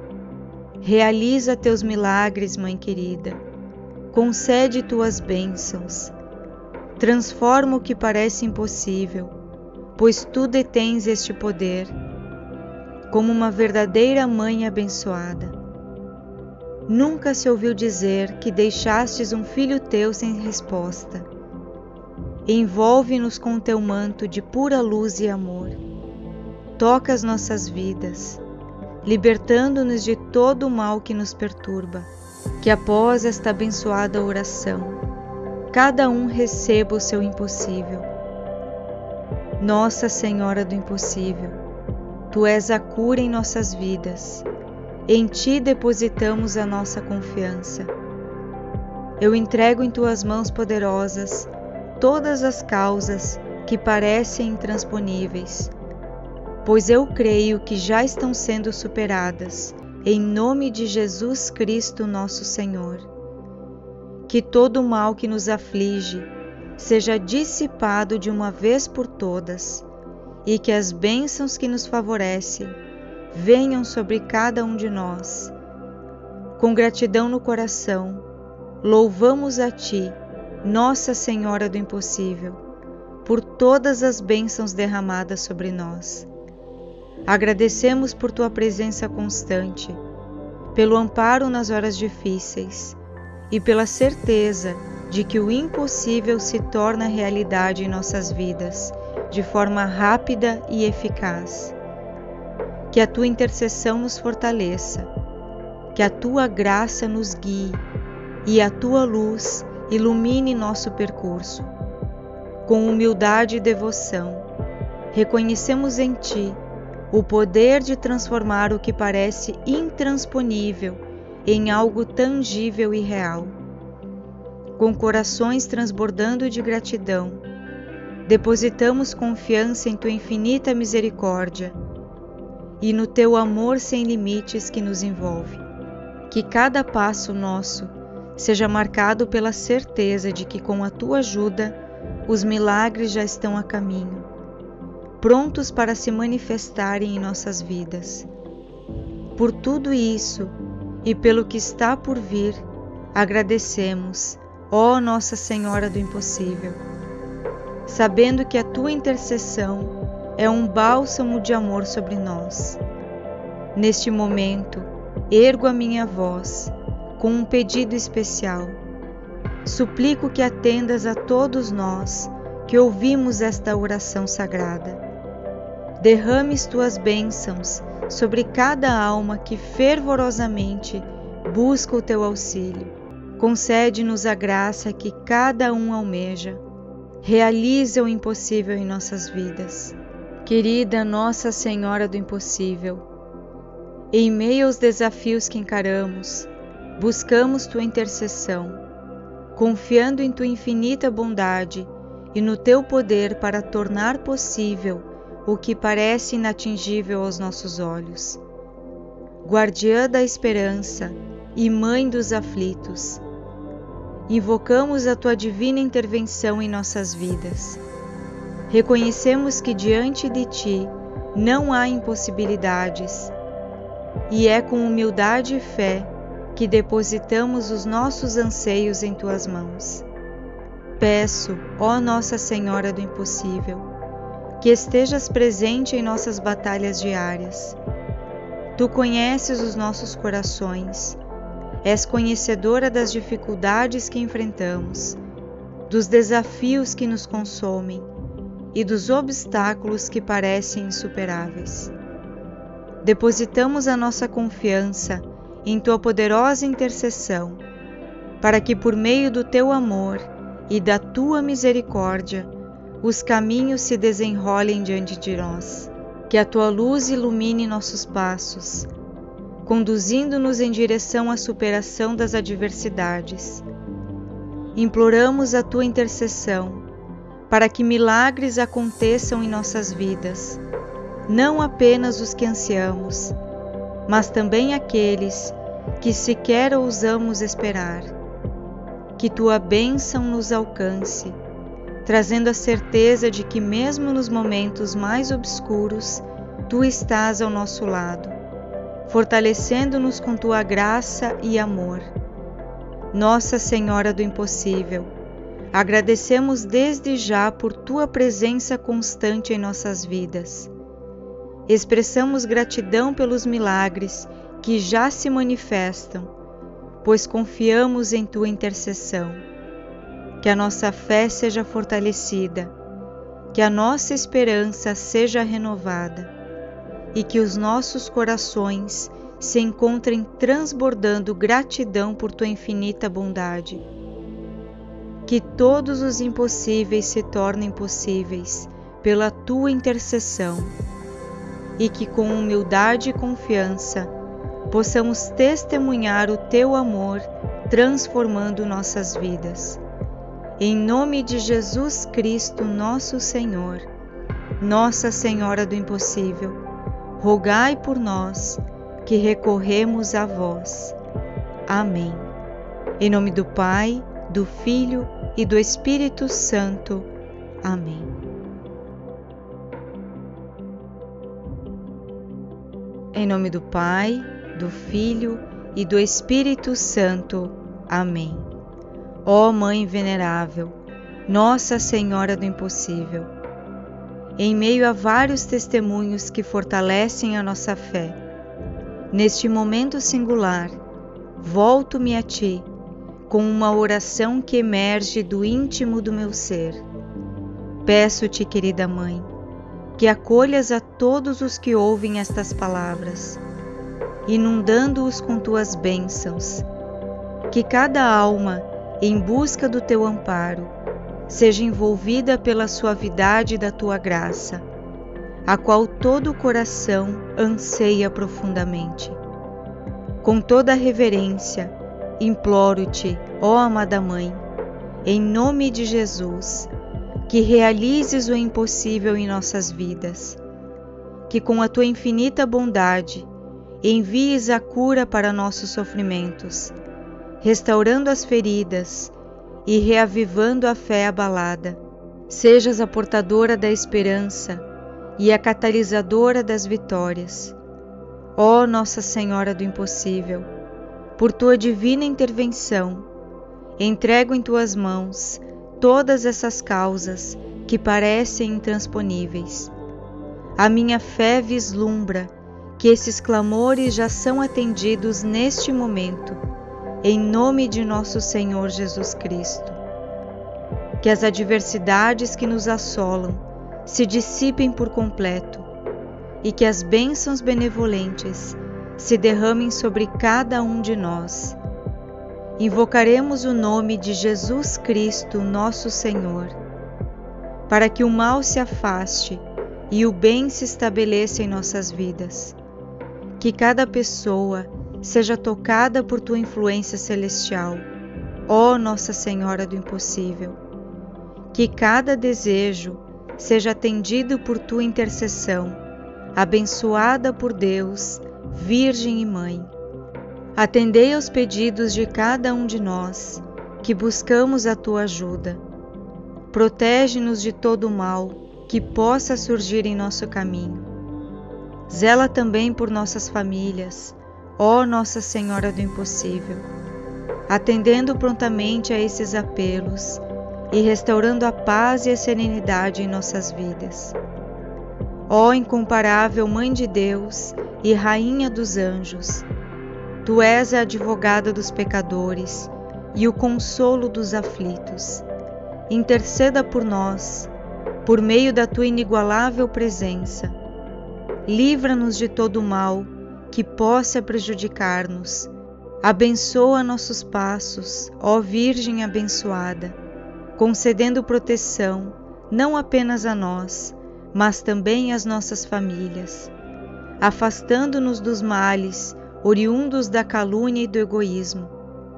Realiza teus milagres, Mãe querida, concede tuas bênçãos, transforma o que parece impossível, pois tu detens este poder, como uma verdadeira Mãe abençoada. Nunca se ouviu dizer que deixastes um filho teu sem resposta. Envolve-nos com teu manto de pura luz e amor. Toca as nossas vidas, libertando-nos de todo o mal que nos perturba. Que após esta abençoada oração, cada um receba o seu impossível. Nossa Senhora do Impossível, Tu és a cura em nossas vidas. Em Ti depositamos a nossa confiança. Eu entrego em Tuas mãos poderosas todas as causas que parecem intransponíveis, pois eu creio que já estão sendo superadas, em nome de Jesus Cristo nosso Senhor. Que todo o mal que nos aflige seja dissipado de uma vez por todas, e que as bênçãos que nos favorecem venham sobre cada um de nós. Com gratidão no coração, louvamos a Ti, Nossa Senhora do Impossível, por todas as bênçãos derramadas sobre nós. Agradecemos por Tua presença constante, pelo amparo nas horas difíceis e pela certeza de que o impossível se torna realidade em nossas vidas, de forma rápida e eficaz. Que a Tua intercessão nos fortaleça, que a Tua graça nos guie e a Tua luz ilumine nosso percurso. Com humildade e devoção, reconhecemos em Ti o poder de transformar o que parece intransponível em algo tangível e real. Com corações transbordando de gratidão, depositamos confiança em Tua infinita misericórdia e no Teu amor sem limites que nos envolve. Que cada passo nosso seja marcado pela certeza de que com a Tua ajuda os milagres já estão a caminho, prontos para se manifestarem em nossas vidas. Por tudo isso e pelo que está por vir, agradecemos, ó Nossa Senhora do Impossível, sabendo que a Tua intercessão é um bálsamo de amor sobre nós. Neste momento, ergo a minha voz com um pedido especial. Suplico que atendas a todos nós que ouvimos esta oração sagrada. Derrames Tuas bênçãos sobre cada alma que fervorosamente busca o Teu auxílio. Concede-nos a graça que cada um almeja. Realiza o impossível em nossas vidas. Querida Nossa Senhora do Impossível, em meio aos desafios que encaramos, buscamos tua intercessão, confiando em tua infinita bondade e no teu poder para tornar possível o que parece inatingível aos nossos olhos. Guardiã da esperança e mãe dos aflitos, invocamos a tua divina intervenção em nossas vidas. Reconhecemos que diante de ti não há impossibilidades, e é com humildade e fé que depositamos os nossos anseios em tuas mãos. Peço, ó Nossa Senhora do Impossível, que estejas presente em nossas batalhas diárias. Tu conheces os nossos corações, és conhecedora das dificuldades que enfrentamos, dos desafios que nos consomem e dos obstáculos que parecem insuperáveis. Depositamos a nossa confiança em tua poderosa intercessão, para que por meio do teu amor e da tua misericórdia os caminhos se desenrolem diante de nós. Que a tua luz ilumine nossos passos, conduzindo-nos em direção à superação das adversidades. Imploramos a tua intercessão para que milagres aconteçam em nossas vidas, não apenas os que ansiamos, mas também aqueles que sequer ousamos esperar. Que tua bênção nos alcance, trazendo a certeza de que mesmo nos momentos mais obscuros, tu estás ao nosso lado, fortalecendo-nos com tua graça e amor. Nossa Senhora do Impossível, agradecemos desde já por tua presença constante em nossas vidas. Expressamos gratidão pelos milagres que já se manifestam, pois confiamos em tua intercessão. Que a nossa fé seja fortalecida, que a nossa esperança seja renovada e que os nossos corações se encontrem transbordando gratidão por tua infinita bondade. Que todos os impossíveis se tornem possíveis pela tua intercessão e que com humildade e confiança possamos testemunhar o teu amor transformando nossas vidas. Em nome de Jesus Cristo, nosso Senhor, Nossa Senhora do Impossível, rogai por nós que recorremos a vós. Amém. Em nome do Pai, do Filho e do Espírito Santo. Amém. Em nome do Pai, do Filho e do Espírito Santo. Amém. Ó Mãe venerável, Nossa Senhora do Impossível, em meio a vários testemunhos que fortalecem a nossa fé, neste momento singular, volto-me a Ti com uma oração que emerge do íntimo do meu ser. Peço-te, querida Mãe, que acolhas a todos os que ouvem estas palavras, inundando-os com tuas bênçãos, que cada alma, em busca do teu amparo, seja envolvida pela suavidade da tua graça, a qual todo o coração anseia profundamente. Com toda a reverência, imploro-te, ó amada Mãe, em nome de Jesus, que realizes o impossível em nossas vidas, que com a tua infinita bondade envies a cura para nossos sofrimentos, restaurando as feridas e reavivando a fé abalada. Sejas a portadora da esperança e a catalisadora das vitórias. Ó Nossa Senhora do Impossível, por tua divina intervenção, entrego em tuas mãos todas essas causas que parecem intransponíveis. A minha fé vislumbra que esses clamores já são atendidos neste momento, em nome de nosso Senhor Jesus Cristo. Que as adversidades que nos assolam se dissipem por completo e que as bênçãos benevolentes se derramem sobre cada um de nós. Invocaremos o nome de Jesus Cristo, nosso Senhor, para que o mal se afaste e o bem se estabeleça em nossas vidas. Que cada pessoa seja tocada por tua influência celestial, ó Nossa Senhora do Impossível. Que cada desejo seja atendido por tua intercessão, abençoada por Deus, Virgem e Mãe. Atendei aos pedidos de cada um de nós, que buscamos a tua ajuda. Protege-nos de todo o mal que possa surgir em nosso caminho. Zela também por nossas famílias, ó Nossa Senhora do Impossível, atendendo prontamente a esses apelos e restaurando a paz e a serenidade em nossas vidas. Ó incomparável Mãe de Deus e Rainha dos Anjos, Tu és a advogada dos pecadores e o consolo dos aflitos. Interceda por nós, por meio da Tua inigualável presença. Livra-nos de todo o mal que possa prejudicar-nos. Abençoa nossos passos, ó Virgem abençoada, concedendo proteção não apenas a nós, mas também às nossas famílias, afastando-nos dos males oriundos da calúnia e do egoísmo.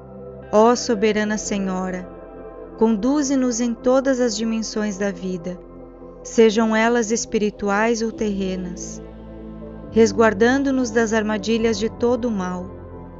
Ó soberana Senhora, conduze-nos em todas as dimensões da vida, sejam elas espirituais ou terrenas, resguardando-nos das armadilhas de todo o mal.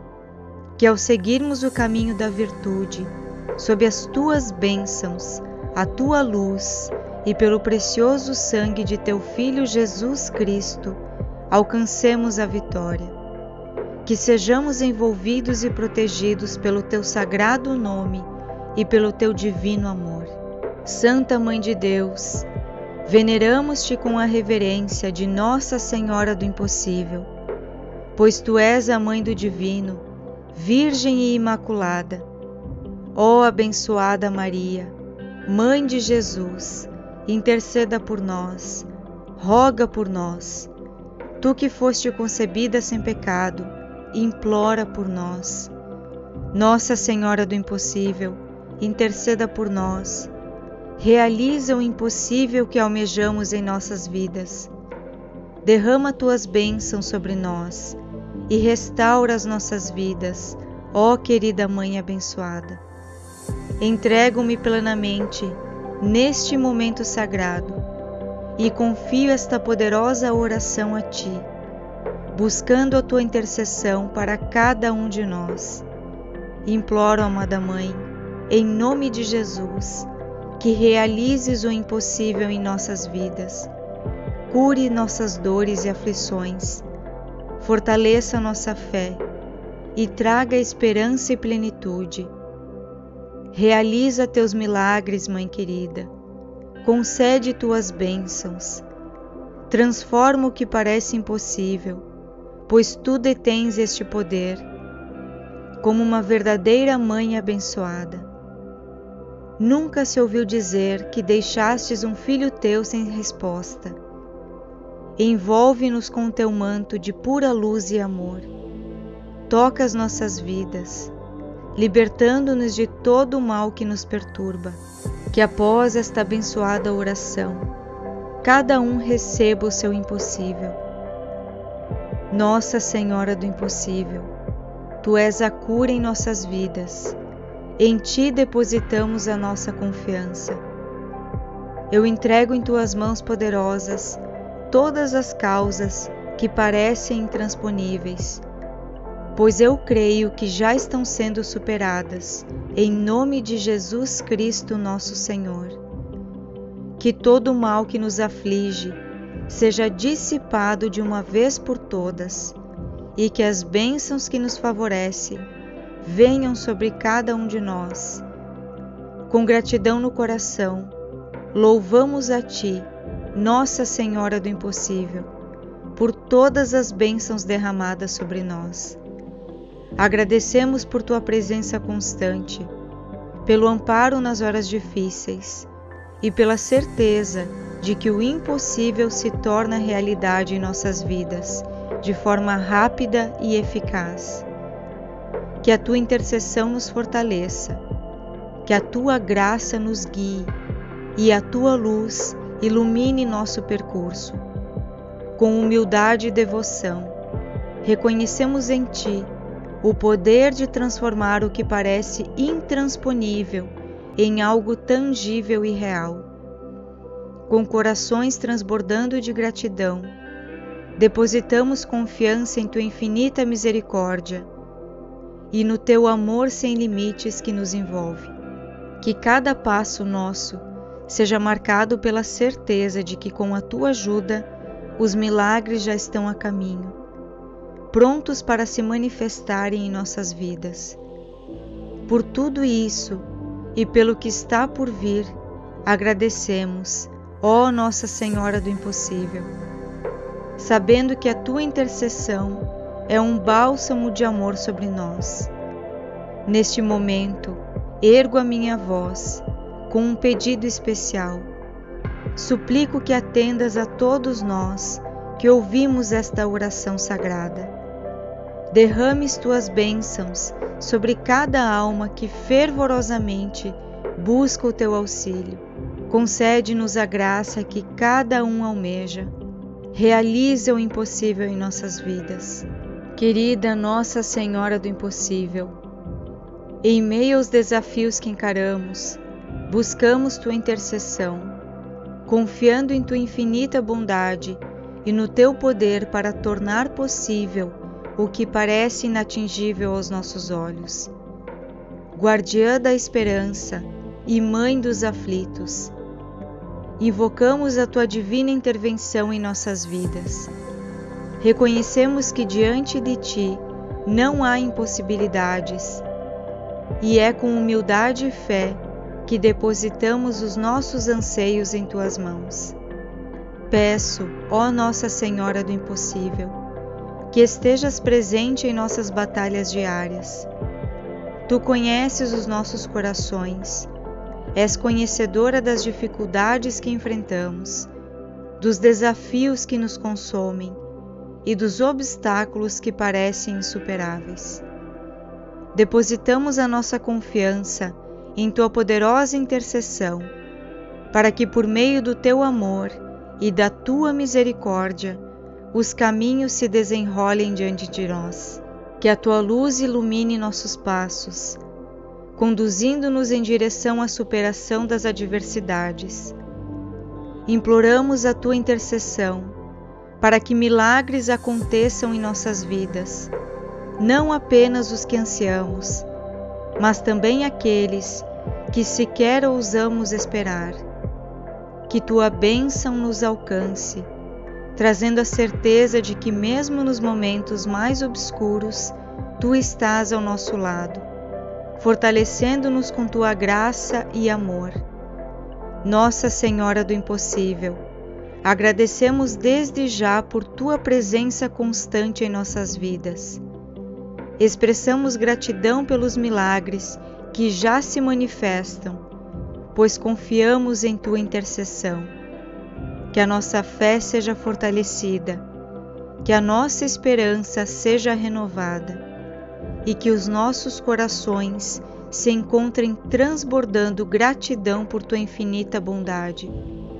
Que ao seguirmos o caminho da virtude, sob as Tuas bênçãos, a Tua luz e pelo precioso sangue de Teu Filho Jesus Cristo, alcancemos a vitória. Que sejamos envolvidos e protegidos pelo Teu sagrado nome e pelo Teu divino amor. Santa Mãe de Deus, veneramos-Te com a reverência de Nossa Senhora do Impossível, pois Tu és a Mãe do Divino, Virgem e Imaculada. Ó abençoada Maria, Mãe de Jesus, interceda por nós, roga por nós. Tu que foste concebida sem pecado, implora por nós. Nossa Senhora do Impossível, interceda por nós. Realiza o impossível que almejamos em nossas vidas. Derrama Tuas bênçãos sobre nós e restaura as nossas vidas, ó querida Mãe abençoada. Entrego-me plenamente neste momento sagrado e confio esta poderosa oração a Ti, buscando a Tua intercessão para cada um de nós. Imploro, amada Mãe, em nome de Jesus, que realizes o impossível em nossas vidas, cure nossas dores e aflições, fortaleça nossa fé e traga esperança e plenitude. Realiza Teus milagres, Mãe querida, concede Tuas bênçãos, transforma o que parece impossível, pois Tu detens este poder, como uma verdadeira Mãe abençoada. Nunca se ouviu dizer que deixastes um filho Teu sem resposta. Envolve-nos com Teu manto de pura luz e amor. Toca as nossas vidas, libertando-nos de todo o mal que nos perturba. Que após esta abençoada oração, cada um receba o seu impossível. Nossa Senhora do Impossível, Tu és a cura em nossas vidas. Em Ti depositamos a nossa confiança. Eu entrego em Tuas mãos poderosas todas as causas que parecem intransponíveis, pois eu creio que já estão sendo superadas, em nome de Jesus Cristo nosso Senhor. Que todo o mal que nos aflige seja dissipado de uma vez por todas, e que as bênçãos que nos favorecem venham sobre cada um de nós. Com gratidão no coração, louvamos a Ti, Nossa Senhora do Impossível, por todas as bênçãos derramadas sobre nós. Agradecemos por Tua presença constante, pelo amparo nas horas difíceis e pela certeza de que o impossível se torna realidade em nossas vidas, de forma rápida e eficaz. Que a Tua intercessão nos fortaleça, que a Tua graça nos guie e a Tua luz ilumine nosso percurso. Com humildade e devoção, reconhecemos em Ti o poder de transformar o que parece intransponível em algo tangível e real. Com corações transbordando de gratidão, depositamos confiança em Tua infinita misericórdia e no Teu amor sem limites que nos envolve. Que cada passo nosso seja marcado pela certeza de que, com a Tua ajuda, os milagres já estão a caminho, prontos para se manifestarem em nossas vidas. Por tudo isso e pelo que está por vir, agradecemos, ó Nossa Senhora do Impossível, sabendo que a Tua intercessão é um bálsamo de amor sobre nós. Neste momento, ergo a minha voz com um pedido especial. Suplico que atendas a todos nós que ouvimos esta oração sagrada. Derrames Tuas bênçãos sobre cada alma que fervorosamente busca o Teu auxílio. Concede-nos a graça que cada um almeja. Realiza o impossível em nossas vidas. Querida Nossa Senhora do Impossível, em meio aos desafios que encaramos, buscamos Tua intercessão, confiando em Tua infinita bondade e no Teu poder para tornar possível o que parece inatingível aos nossos olhos. Guardiã da esperança e Mãe dos aflitos, invocamos a Tua divina intervenção em nossas vidas. Reconhecemos que diante de Ti não há impossibilidades, e é com humildade e fé que depositamos os nossos anseios em Tuas mãos. Peço, ó Nossa Senhora do Impossível, que estejas presente em nossas batalhas diárias. Tu conheces os nossos corações, és conhecedora das dificuldades que enfrentamos, dos desafios que nos consomem e dos obstáculos que parecem insuperáveis. Depositamos a nossa confiança em Tua poderosa intercessão, para que por meio do Teu amor e da Tua misericórdia, os caminhos se desenrolem diante de nós. Que a Tua luz ilumine nossos passos, conduzindo-nos em direção à superação das adversidades. Imploramos a Tua intercessão, para que milagres aconteçam em nossas vidas, não apenas os que ansiamos, mas também aqueles que sequer ousamos esperar. Que Tua bênção nos alcance, trazendo a certeza de que mesmo nos momentos mais obscuros, Tu estás ao nosso lado, fortalecendo-nos com Tua graça e amor. Nossa Senhora do Impossível, agradecemos desde já por Tua presença constante em nossas vidas. Expressamos gratidão pelos milagres que já se manifestam, pois confiamos em Tua intercessão. Que a nossa fé seja fortalecida, que a nossa esperança seja renovada e que os nossos corações se encontrem transbordando gratidão por Tua infinita bondade.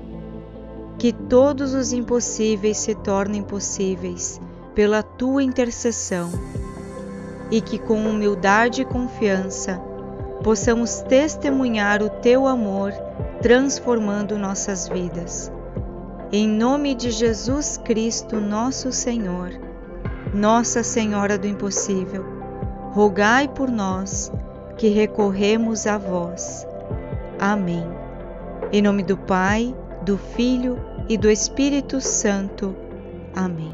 Que todos os impossíveis se tornem possíveis pela Tua intercessão e que com humildade e confiança possamos testemunhar o Teu amor transformando nossas vidas. Em nome de Jesus Cristo, nosso Senhor, Nossa Senhora do Impossível, rogai por nós que recorremos a vós. Amém. Em nome do Pai, do Filho e do Espírito Santo. Amém.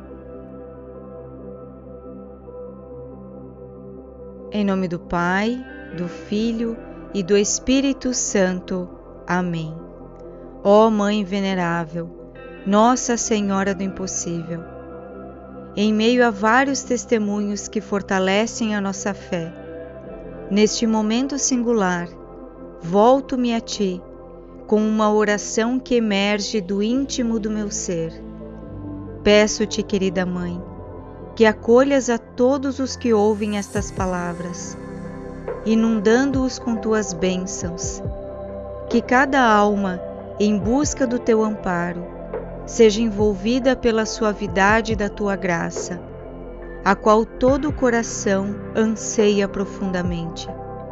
Em nome do Pai, do Filho e do Espírito Santo. Amém. Ó Mãe venerável, Nossa Senhora do Impossível, em meio a vários testemunhos que fortalecem a nossa fé, neste momento singular, volto-me a Ti com uma oração que emerge do íntimo do meu ser. Peço-te, querida Mãe, que acolhas a todos os que ouvem estas palavras, inundando-os com Tuas bênçãos, que cada alma, em busca do Teu amparo, seja envolvida pela suavidade da Tua graça, a qual todo o coração anseia profundamente.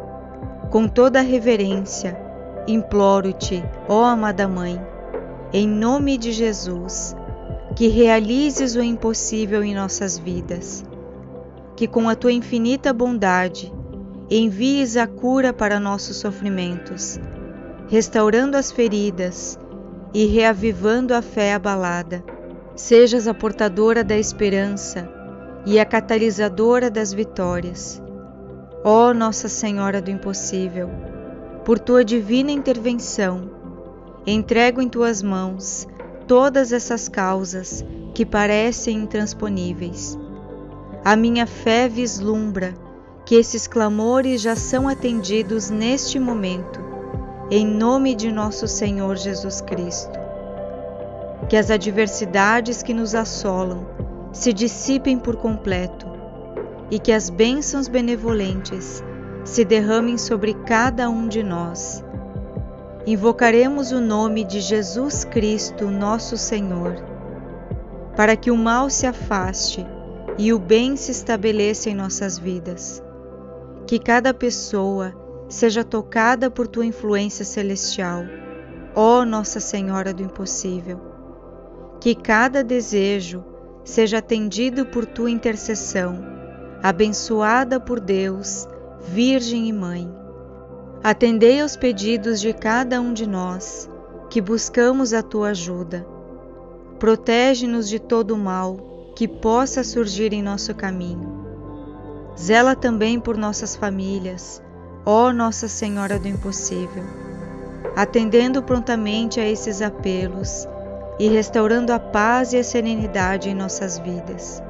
Com toda a reverência, imploro-te, ó amada Mãe, em nome de Jesus, que realizes o impossível em nossas vidas, que com a tua infinita bondade envies a cura para nossos sofrimentos, restaurando as feridas e reavivando a fé abalada. Sejas a portadora da esperança e a catalisadora das vitórias. Ó Nossa Senhora do Impossível, por tua divina intervenção, entrego em tuas mãos todas essas causas que parecem intransponíveis. A minha fé vislumbra que esses clamores já são atendidos neste momento, em nome de nosso Senhor Jesus Cristo. Que as adversidades que nos assolam se dissipem por completo e que as bênçãos benevolentes se derramem sobre cada um de nós. Invocaremos o nome de Jesus Cristo, nosso Senhor, para que o mal se afaste e o bem se estabeleça em nossas vidas. Que cada pessoa seja tocada por tua influência celestial, ó Nossa Senhora do Impossível. Que cada desejo seja atendido por tua intercessão, abençoada por Deus, Virgem e Mãe. Atendei aos pedidos de cada um de nós, que buscamos a tua ajuda. Protege-nos de todo o mal que possa surgir em nosso caminho. Zela também por nossas famílias, ó Nossa Senhora do Impossível, atendendo prontamente a esses apelos e restaurando a paz e a serenidade em nossas vidas.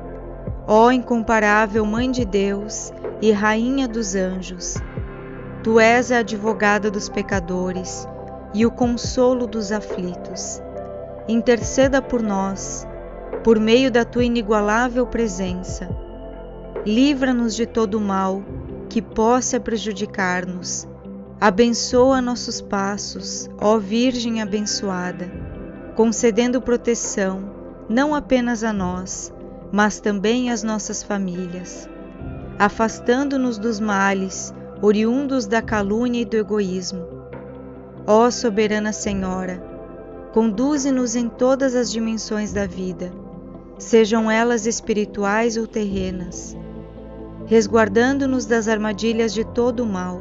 Ó incomparável Mãe de Deus e Rainha dos anjos, tu és a advogada dos pecadores e o consolo dos aflitos. Interceda por nós, por meio da tua inigualável presença. Livra-nos de todo o mal que possa prejudicar-nos. Abençoa nossos passos, ó Virgem abençoada, concedendo proteção não apenas a nós, mas também às nossas famílias, afastando-nos dos males oriundos da calúnia e do egoísmo. Ó soberana Senhora, conduze-nos em todas as dimensões da vida, sejam elas espirituais ou terrenas, resguardando-nos das armadilhas de todo o mal.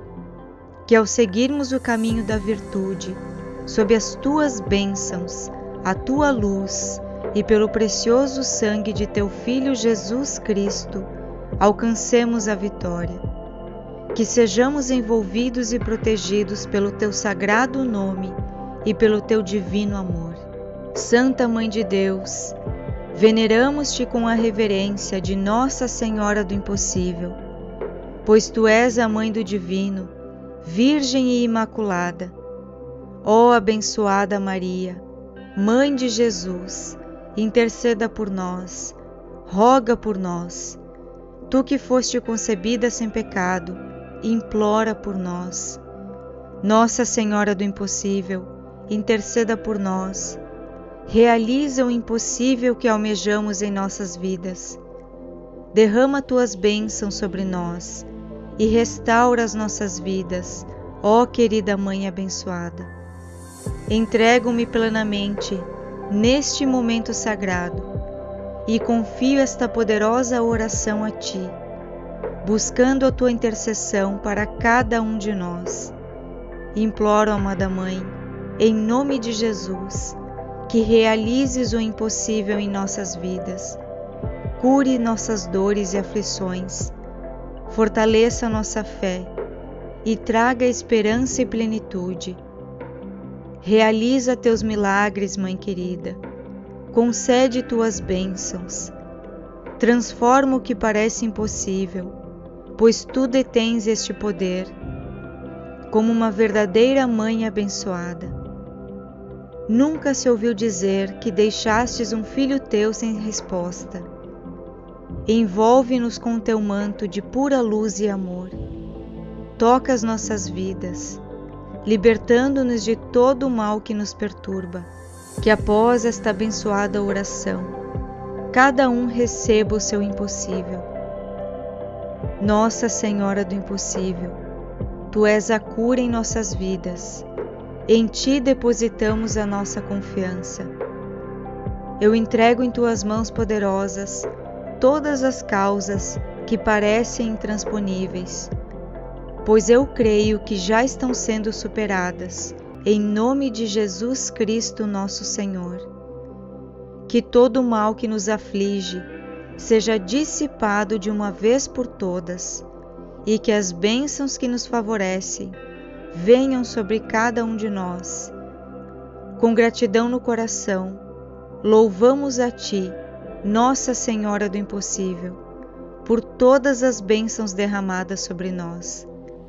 Que ao seguirmos o caminho da virtude, sob as tuas bênçãos, a tua luz e pelo precioso sangue de teu Filho Jesus Cristo, alcancemos a vitória. Que sejamos envolvidos e protegidos pelo teu sagrado nome e pelo teu divino amor. Santa Mãe de Deus, veneramos-te com a reverência de Nossa Senhora do Impossível, pois tu és a Mãe do Divino, Virgem e Imaculada. Ó abençoada Maria, Mãe de Jesus, interceda por nós, roga por nós. Tu que foste concebida sem pecado, implora por nós. Nossa Senhora do Impossível, interceda por nós. Realiza o impossível que almejamos em nossas vidas. Derrama tuas bênçãos sobre nós e restaura as nossas vidas, ó querida Mãe abençoada. Entrego-me plenamente neste momento sagrado e confio esta poderosa oração a Ti, buscando a Tua intercessão para cada um de nós. Imploro, amada Mãe, em nome de Jesus, que realizes o impossível em nossas vidas, cure nossas dores e aflições, fortaleça nossa fé e traga esperança e plenitude. Realiza teus milagres, Mãe querida, concede tuas bênçãos, transforma o que parece impossível, pois tu detens este poder, como uma verdadeira Mãe abençoada. Nunca se ouviu dizer que deixastes um filho teu sem resposta. Envolve-nos com teu manto de pura luz e amor. Toca as nossas vidas, libertando-nos de todo o mal que nos perturba. Que após esta abençoada oração, cada um receba o seu impossível. Nossa Senhora do Impossível, Tu és a cura em nossas vidas. Em Ti depositamos a nossa confiança. Eu entrego em Tuas mãos poderosas todas as causas que parecem intransponíveis, pois eu creio que já estão sendo superadas, em nome de Jesus Cristo nosso Senhor. Que todo o mal que nos aflige seja dissipado de uma vez por todas, e que as bênçãos que nos favorecem venham sobre cada um de nós. Com gratidão no coração, louvamos a Ti, Nossa Senhora do Impossível, por todas as bênçãos derramadas sobre nós.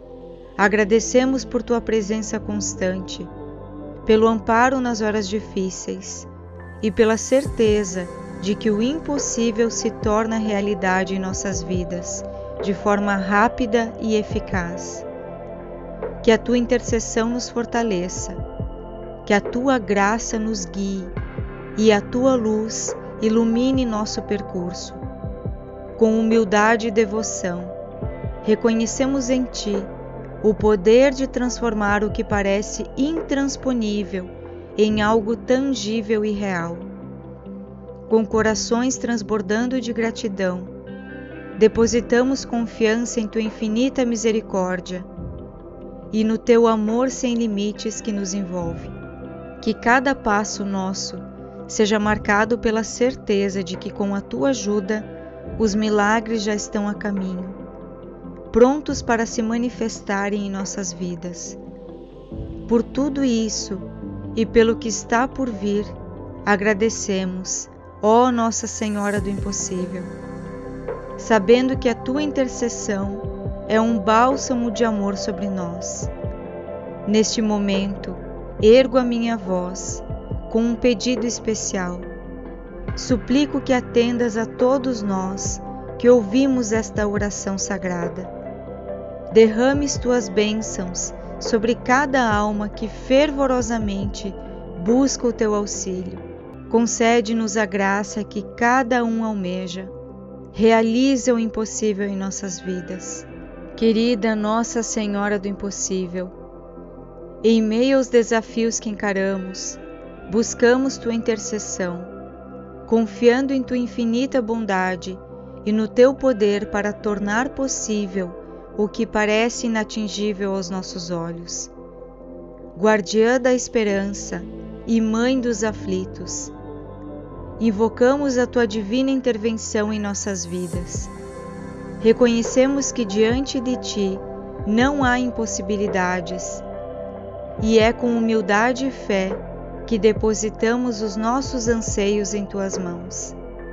Agradecemos por Tua presença constante, pelo amparo nas horas difíceis e pela certeza de que o impossível se torna realidade em nossas vidas, de forma rápida e eficaz. Que a Tua intercessão nos fortaleça, que a Tua graça nos guie e a Tua luz ilumine nosso percurso. Com humildade e devoção, reconhecemos em Ti o poder de transformar o que parece intransponível em algo tangível e real. Com corações transbordando de gratidão, depositamos confiança em Tua infinita misericórdia e no Teu amor sem limites que nos envolve. Que cada passo nosso seja marcado pela certeza de que com a Tua ajuda, os milagres já estão a caminho, prontos para se manifestarem em nossas vidas. Por tudo isso e pelo que está por vir, agradecemos, ó Nossa Senhora do Impossível, sabendo que a Tua intercessão é um bálsamo de amor sobre nós. Neste momento, ergo a minha voz com um pedido especial. Suplico que atendas a todos nós que ouvimos esta oração sagrada. Derrames Tuas bênçãos sobre cada alma que fervorosamente busca o Teu auxílio. Concede-nos a graça que cada um almeja. Realiza o impossível em nossas vidas. Querida Nossa Senhora do Impossível, em meio aos desafios que encaramos, buscamos Tua intercessão, confiando em Tua infinita bondade e no Teu poder para tornar possível o que parece inatingível aos nossos olhos. Guardiã da esperança e Mãe dos aflitos, invocamos a Tua divina intervenção em nossas vidas. Reconhecemos que diante de Ti não há impossibilidades, e é com humildade e fé que depositamos os nossos anseios em Tuas mãos.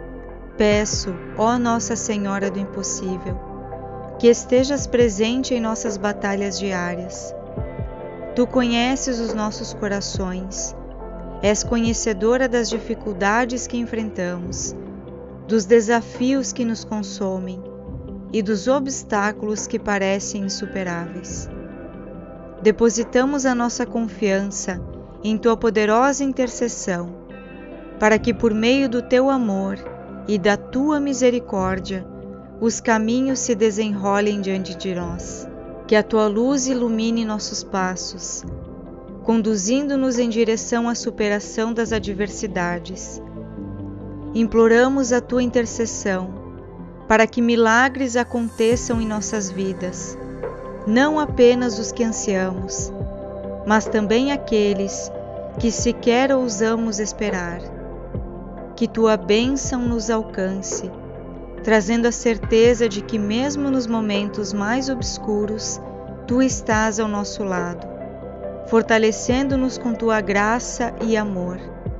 Peço, ó Nossa Senhora do Impossível, que estejas presente em nossas batalhas diárias. Tu conheces os nossos corações, és conhecedora das dificuldades que enfrentamos, dos desafios que nos consomem e dos obstáculos que parecem insuperáveis. Depositamos a nossa confiança em Tua poderosa intercessão, para que por meio do Teu amor e da Tua misericórdia, os caminhos se desenrolem diante de nós. Que a Tua luz ilumine nossos passos, conduzindo-nos em direção à superação das adversidades. Imploramos a Tua intercessão, para que milagres aconteçam em nossas vidas, não apenas os que ansiamos, mas também aqueles que sequer ousamos esperar. Que Tua bênção nos alcance, trazendo a certeza de que mesmo nos momentos mais obscuros, Tu estás ao nosso lado, fortalecendo-nos com Tua graça e amor.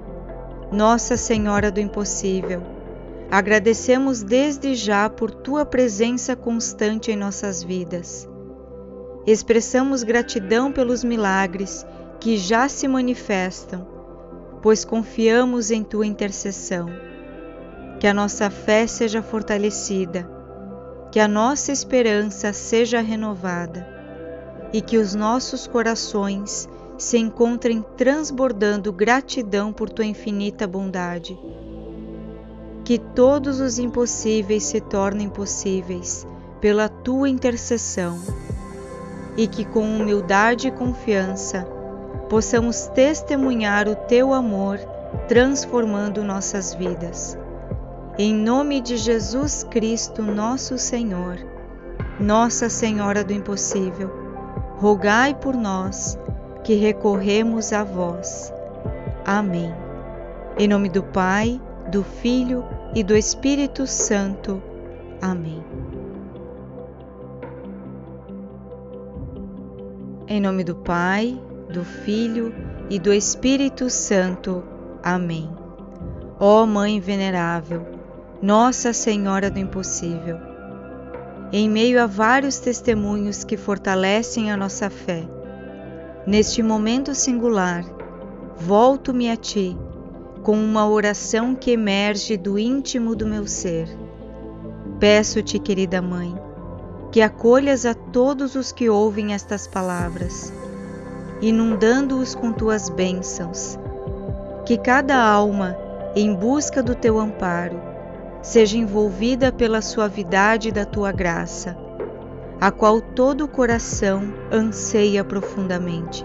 Nossa Senhora do Impossível, agradecemos desde já por Tua presença constante em nossas vidas. Expressamos gratidão pelos milagres que já se manifestam, pois confiamos em Tua intercessão. Que a nossa fé seja fortalecida, que a nossa esperança seja renovada e que os nossos corações se encontrem transbordando gratidão por Tua infinita bondade. que todos os impossíveis se tornem possíveis pela tua intercessão, e que com humildade e confiança possamos testemunhar o teu amor transformando nossas vidas. Em nome de Jesus Cristo, nosso Senhor, Nossa Senhora do Impossível, rogai por nós que recorremos a vós. Amém. Em nome do Pai, do Filho e do Espírito Santo. Amém. Em nome do Pai, do Filho e do Espírito Santo. Amém. Ó Mãe venerável, Nossa Senhora do Impossível, em meio a vários testemunhos que fortalecem a nossa fé, neste momento singular, volto-me a Ti com uma oração que emerge do íntimo do meu ser. Peço-te, querida Mãe, que acolhas a todos os que ouvem estas palavras, inundando-os com tuas bênçãos, que cada alma, em busca do teu amparo, seja envolvida pela suavidade da tua graça, a qual todo o coração anseia profundamente.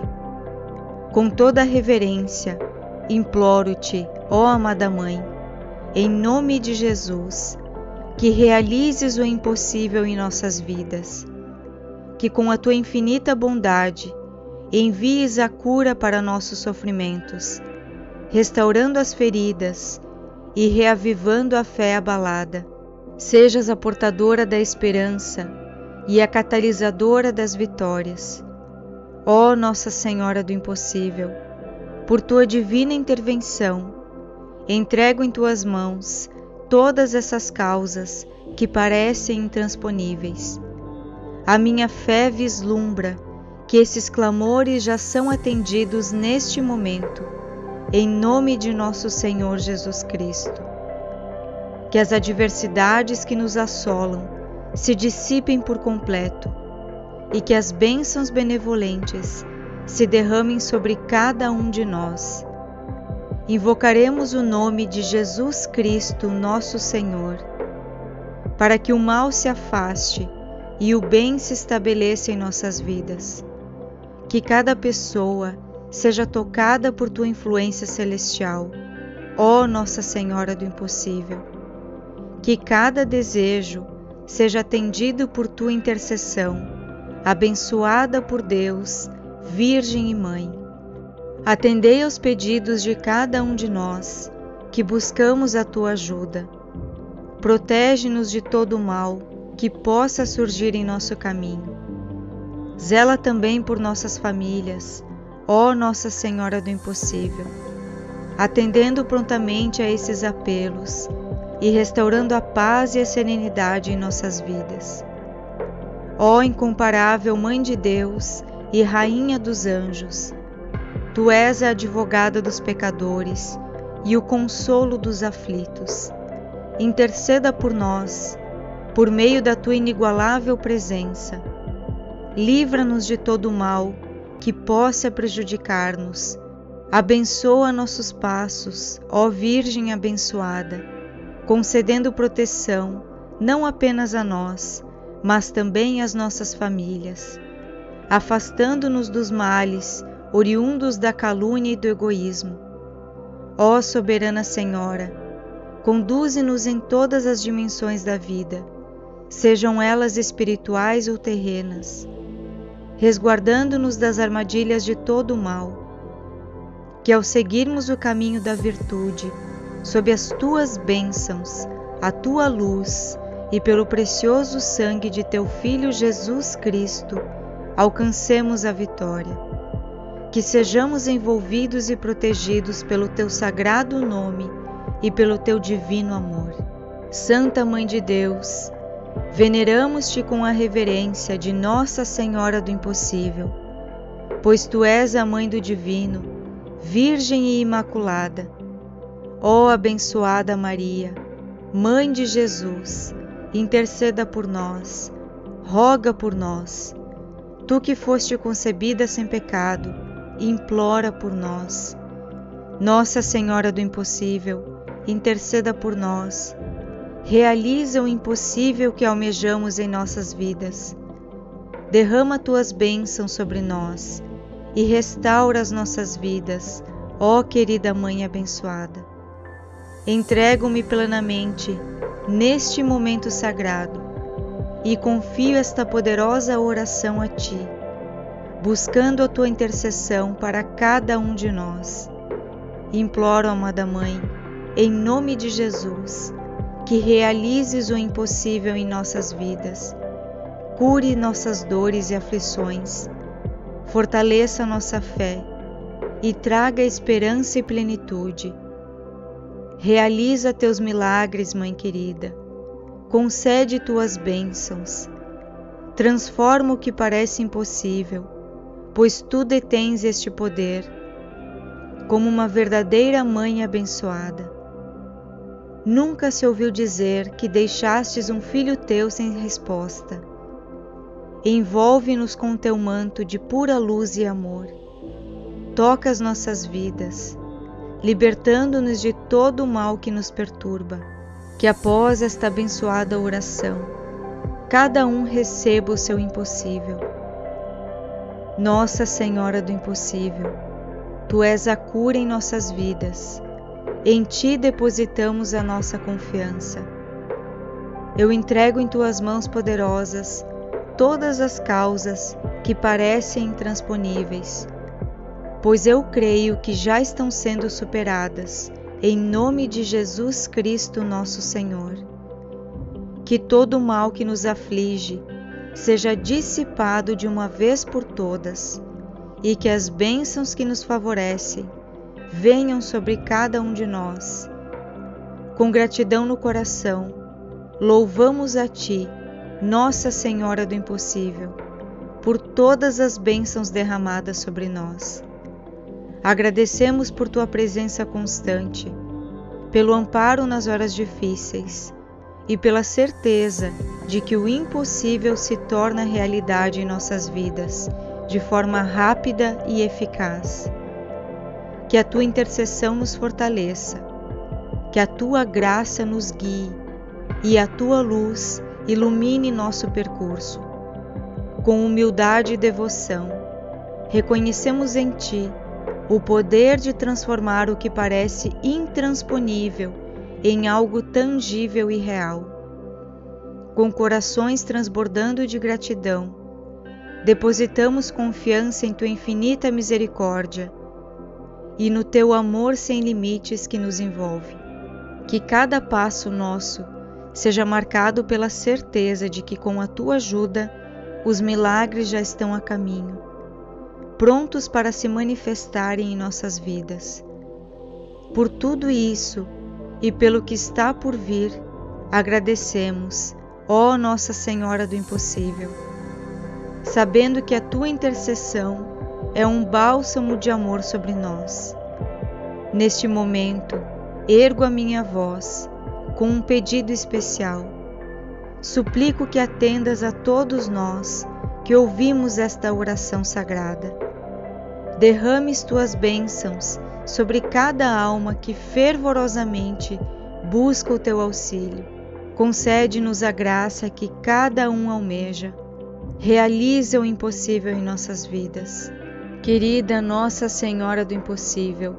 Com toda a reverência, imploro-te, ó amada Mãe, em nome de Jesus, que realizes o impossível em nossas vidas, que com a tua infinita bondade envies a cura para nossos sofrimentos, restaurando as feridas e reavivando a fé abalada. Sejas a portadora da esperança e a catalisadora das vitórias. Ó Nossa Senhora do Impossível, por tua divina intervenção, entrego em tuas mãos todas essas causas que parecem intransponíveis. A minha fé vislumbra que esses clamores já são atendidos neste momento, em nome de nosso Senhor Jesus Cristo. Que as adversidades que nos assolam se dissipem por completo e que as bênçãos benevolentes se derramem sobre cada um de nós. Invocaremos o nome de Jesus Cristo, nosso Senhor, para que o mal se afaste e o bem se estabeleça em nossas vidas. Que cada pessoa seja tocada por tua influência celestial, ó Nossa Senhora do Impossível. Que cada desejo seja atendido por tua intercessão, abençoada por Deus, Virgem e Mãe. Atendei aos pedidos de cada um de nós, que buscamos a tua ajuda. Protege-nos de todo o mal que possa surgir em nosso caminho. Zela também por nossas famílias, ó Nossa Senhora do Impossível, atendendo prontamente a esses apelos e restaurando a paz e a serenidade em nossas vidas. Ó incomparável Mãe de Deus e Rainha dos anjos, Tu és a advogada dos pecadores e o consolo dos aflitos. Interceda por nós, por meio da Tua inigualável presença. Livra-nos de todo o mal que possa prejudicar-nos. Abençoa nossos passos, ó Virgem abençoada, concedendo proteção não apenas a nós, mas também às nossas famílias, afastando-nos dos males oriundos da calúnia e do egoísmo. Ó soberana Senhora, conduze-nos em todas as dimensões da vida, sejam elas espirituais ou terrenas, resguardando-nos das armadilhas de todo o mal. Que ao seguirmos o caminho da virtude, sob as tuas bênçãos, a tua luz e pelo precioso sangue de teu Filho Jesus Cristo, alcancemos a vitória. Que sejamos envolvidos e protegidos pelo teu sagrado nome e pelo teu divino amor. Santa Mãe de Deus, veneramos-te com a reverência de Nossa Senhora do Impossível, pois tu és a Mãe do Divino, Virgem e Imaculada. Ó abençoada Maria, Mãe de Jesus, interceda por nós, roga por nós. Tu que foste concebida sem pecado, implora por nós. Nossa Senhora do Impossível, interceda por nós. Realiza o impossível que almejamos em nossas vidas. Derrama tuas bênçãos sobre nós e restaura as nossas vidas, ó querida Mãe abençoada. Entrego-me plenamente neste momento sagrado e confio esta poderosa oração a Ti, buscando a Tua intercessão para cada um de nós. Imploro, amada Mãe, em nome de Jesus, que realizes o impossível em nossas vidas, cure nossas dores e aflições, fortaleça nossa fé e traga esperança e plenitude. Realiza teus milagres, Mãe querida, concede tuas bênçãos, transforma o que parece impossível, pois tu detens este poder, como uma verdadeira Mãe abençoada. Nunca se ouviu dizer que deixastes um filho teu sem resposta. Envolve-nos com teu manto de pura luz e amor. Toca as nossas vidas, libertando-nos de todo o mal que nos perturba. Que após esta abençoada oração, cada um receba o seu impossível. Nossa Senhora do Impossível, Tu és a cura em nossas vidas. Em Ti depositamos a nossa confiança. Eu entrego em Tuas mãos poderosas todas as causas que parecem intransponíveis, pois eu creio que já estão sendo superadas, em nome de Jesus Cristo nosso Senhor. Que todo o mal que nos aflige seja dissipado de uma vez por todas, e que as bênçãos que nos favorecem venham sobre cada um de nós. Com gratidão no coração, louvamos a Ti, Nossa Senhora do Impossível, por todas as bênçãos derramadas sobre nós. Agradecemos por Tua presença constante, pelo amparo nas horas difíceis e pela certeza de que o impossível se torna realidade em nossas vidas, de forma rápida e eficaz. Que a Tua intercessão nos fortaleça, que a Tua graça nos guie e a Tua luz ilumine nosso percurso. Com humildade e devoção, reconhecemos em Ti o poder de transformar o que parece intransponível em algo tangível e real. Com corações transbordando de gratidão, depositamos confiança em Tua infinita misericórdia e no Teu amor sem limites que nos envolve. Que cada passo nosso seja marcado pela certeza de que com a Tua ajuda os milagres já estão a caminho, prontos para se manifestarem em nossas vidas. Por tudo isso e pelo que está por vir, agradecemos, ó Nossa Senhora do Impossível, sabendo que a Tua intercessão é um bálsamo de amor sobre nós. Neste momento, ergo a minha voz com um pedido especial. Suplico que atendas a todos nós que ouvimos esta oração sagrada. Derrames Tuas bênçãos sobre cada alma que fervorosamente busca o Teu auxílio. Concede-nos a graça que cada um almeja. Realiza o impossível em nossas vidas. Querida Nossa Senhora do Impossível,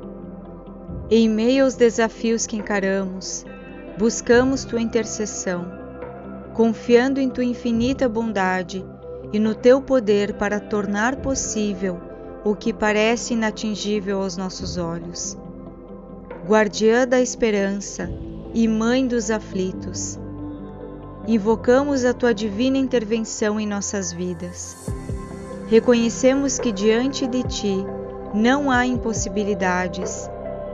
em meio aos desafios que encaramos, buscamos Tua intercessão, confiando em Tua infinita bondade e no Teu poder para tornar possível o que parece inatingível aos nossos olhos. Guardiã da esperança e Mãe dos aflitos, invocamos a Tua divina intervenção em nossas vidas. Reconhecemos que diante de Ti não há impossibilidades,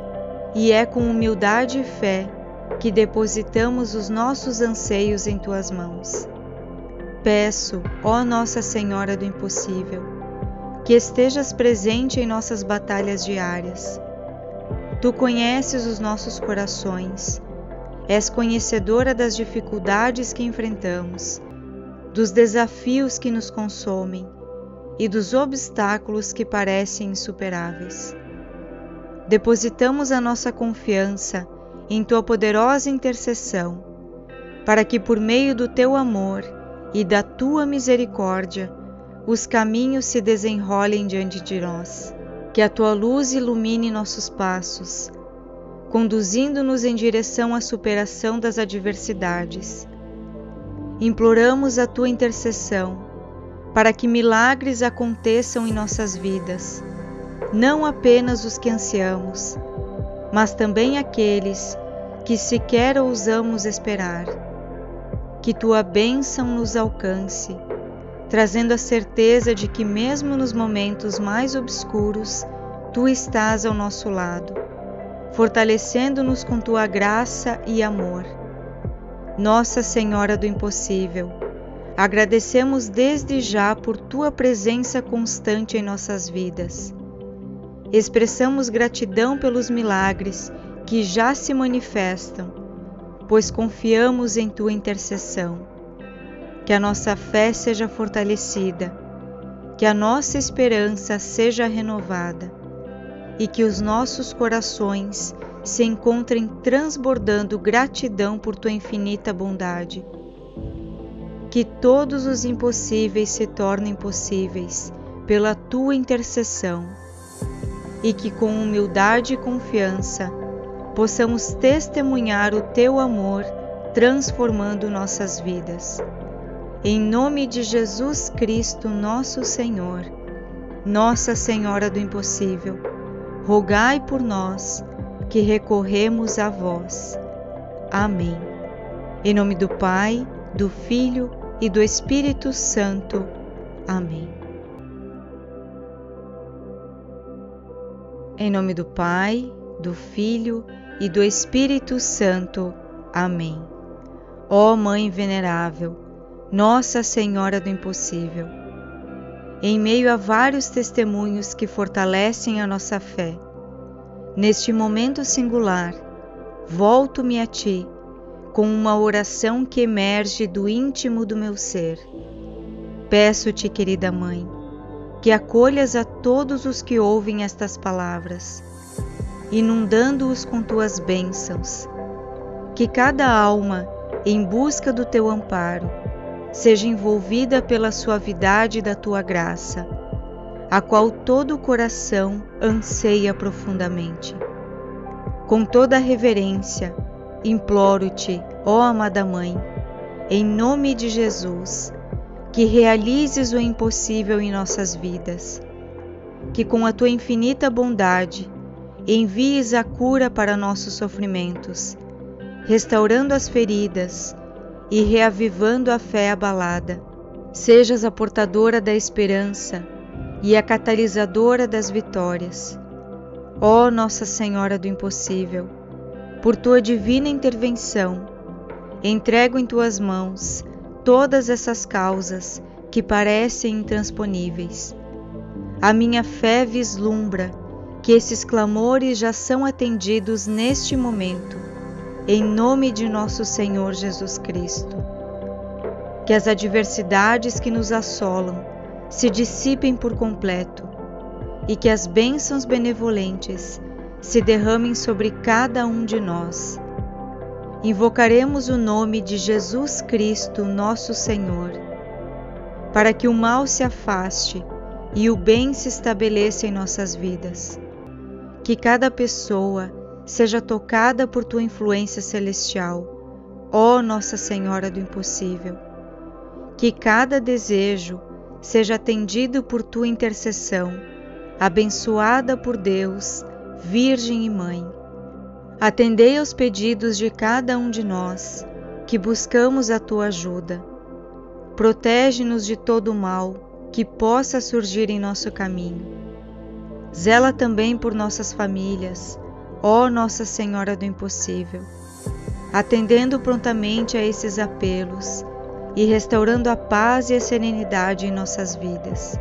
e é com humildade e fé que depositamos os nossos anseios em Tuas mãos. Peço, ó Nossa Senhora do Impossível, que estejas presente em nossas batalhas diárias. Tu conheces os nossos corações, és conhecedora das dificuldades que enfrentamos, dos desafios que nos consomem e dos obstáculos que parecem insuperáveis. Depositamos a nossa confiança em tua poderosa intercessão, para que por meio do teu amor e da tua misericórdia os caminhos se desenrolem diante de nós. Que a tua luz ilumine nossos passos, conduzindo-nos em direção à superação das adversidades. Imploramos a tua intercessão para que milagres aconteçam em nossas vidas, não apenas os que ansiamos, mas também aqueles que sequer ousamos esperar. Que tua bênção nos alcance, trazendo a certeza de que mesmo nos momentos mais obscuros, tu estás ao nosso lado, fortalecendo-nos com tua graça e amor. Nossa Senhora do Impossível, agradecemos desde já por tua presença constante em nossas vidas. Expressamos gratidão pelos milagres que já se manifestam, pois confiamos em tua intercessão. Que a nossa fé seja fortalecida, que a nossa esperança seja renovada e que os nossos corações se encontrem transbordando gratidão por tua infinita bondade. Que todos os impossíveis se tornem possíveis pela tua intercessão e que com humildade e confiança possamos testemunhar o teu amor transformando nossas vidas. Em nome de Jesus Cristo, nosso Senhor, Nossa Senhora do Impossível, rogai por nós que recorremos a vós. Amém. Em nome do Pai, do Filho e do Espírito Santo. Amém. Em nome do Pai, do Filho e do Espírito Santo. Amém. Ó Mãe venerável, Nossa Senhora do Impossível, em meio a vários testemunhos que fortalecem a nossa fé, neste momento singular, volto-me a Ti com uma oração que emerge do íntimo do meu ser. Peço-te, querida Mãe, que acolhas a todos os que ouvem estas palavras, inundando-os com tuas bênçãos, que cada alma, em busca do teu amparo, seja envolvida pela suavidade da tua graça, a qual todo o coração anseia profundamente. Com toda a reverência, imploro-te, ó amada Mãe, em nome de Jesus, que realizes o impossível em nossas vidas, que com a tua infinita bondade envies a cura para nossos sofrimentos, restaurando as feridas e reavivando a fé abalada. Sejas a portadora da esperança e a catalisadora das vitórias. Ó Nossa Senhora do Impossível, por tua divina intervenção, entrego em tuas mãos todas essas causas que parecem intransponíveis. A minha fé vislumbra que esses clamores já são atendidos neste momento, em nome de nosso Senhor Jesus Cristo. Que as adversidades que nos assolam se dissipem por completo e que as bênçãos benevolentes se derramem sobre cada um de nós. Invocaremos o nome de Jesus Cristo, nosso Senhor, para que o mal se afaste e o bem se estabeleça em nossas vidas. Que cada pessoa seja tocada por tua influência celestial, ó Nossa Senhora do Impossível. Que cada desejo seja atendido por tua intercessão, abençoada por Deus, Virgem e Mãe. Atendei aos pedidos de cada um de nós, que buscamos a tua ajuda. Protege-nos de todo o mal que possa surgir em nosso caminho. Zela também por nossas famílias, ó Nossa Senhora do Impossível, atendendo prontamente a esses apelos e restaurando a paz e a serenidade em nossas vidas.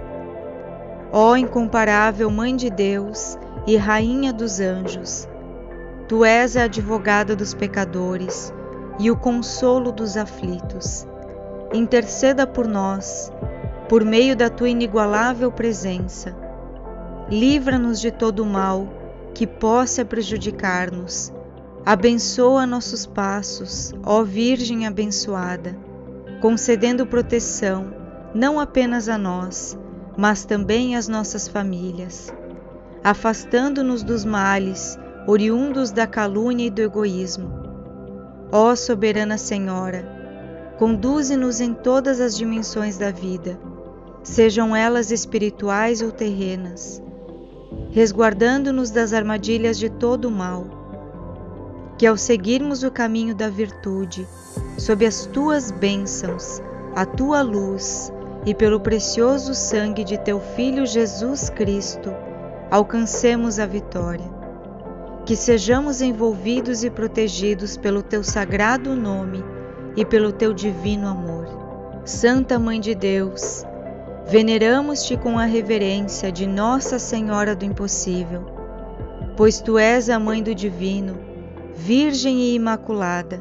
Ó incomparável Mãe de Deus e Rainha dos Anjos, Tu és a advogada dos pecadores e o consolo dos aflitos. Interceda por nós, por meio da Tua inigualável presença. Livra-nos de todo o mal que possa prejudicar-nos, Abençoa nossos passos, ó Virgem abençoada, concedendo proteção não apenas a nós, mas também às nossas famílias, afastando-nos dos males oriundos da calúnia e do egoísmo. Ó soberana Senhora, conduze-nos em todas as dimensões da vida, sejam elas espirituais ou terrenas, resguardando-nos das armadilhas de todo o mal. Que ao seguirmos o caminho da virtude, sob as tuas bênçãos, a tua luz e pelo precioso sangue de teu Filho Jesus Cristo, alcancemos a vitória. Que sejamos envolvidos e protegidos pelo teu sagrado nome e pelo teu divino amor. Santa Mãe de Deus, veneramos-te com a reverência de Nossa Senhora do Impossível, pois tu és a Mãe do Divino, Virgem e Imaculada.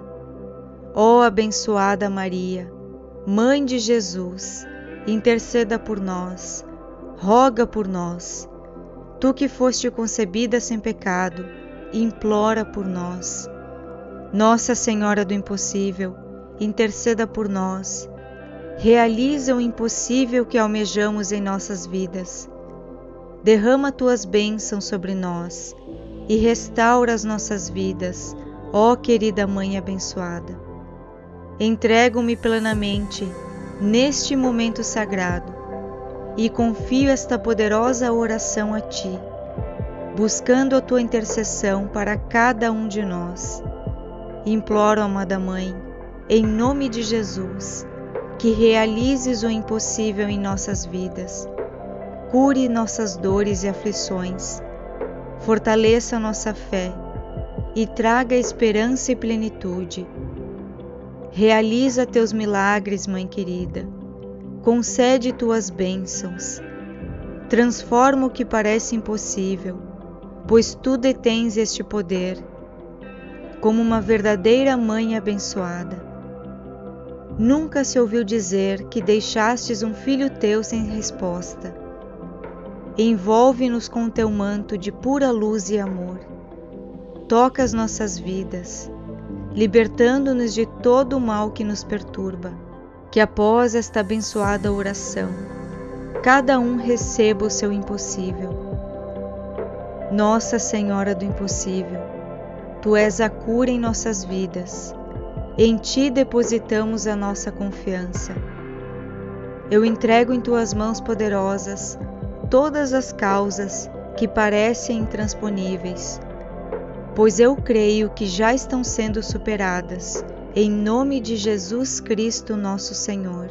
Ó abençoada Maria, Mãe de Jesus, interceda por nós, roga por nós. Tu que foste concebida sem pecado, implora por nós. Nossa Senhora do Impossível, interceda por nós. Realiza o impossível que almejamos em nossas vidas. Derrama tuas bênçãos sobre nós e restaura as nossas vidas, ó querida Mãe abençoada. Entrego-me plenamente neste momento sagrado e confio esta poderosa oração a Ti, buscando a Tua intercessão para cada um de nós. Imploro, amada Mãe, em nome de Jesus, que realizes o impossível em nossas vidas, cure nossas dores e aflições, fortaleça nossa fé e traga esperança e plenitude. Realiza teus milagres, Mãe querida, concede tuas bênçãos, transforma o que parece impossível, pois tu detens este poder, como uma verdadeira Mãe abençoada. Nunca se ouviu dizer que deixastes um filho teu sem resposta. Envolve-nos com teu manto de pura luz e amor. Toca as nossas vidas, libertando-nos de todo o mal que nos perturba. Que após esta abençoada oração, cada um receba o seu impossível. Nossa Senhora do Impossível, Tu és a cura em nossas vidas. Em Ti depositamos a nossa confiança. Eu entrego em Tuas mãos poderosas todas as causas que parecem intransponíveis, pois eu creio que já estão sendo superadas, em nome de Jesus Cristo nosso Senhor.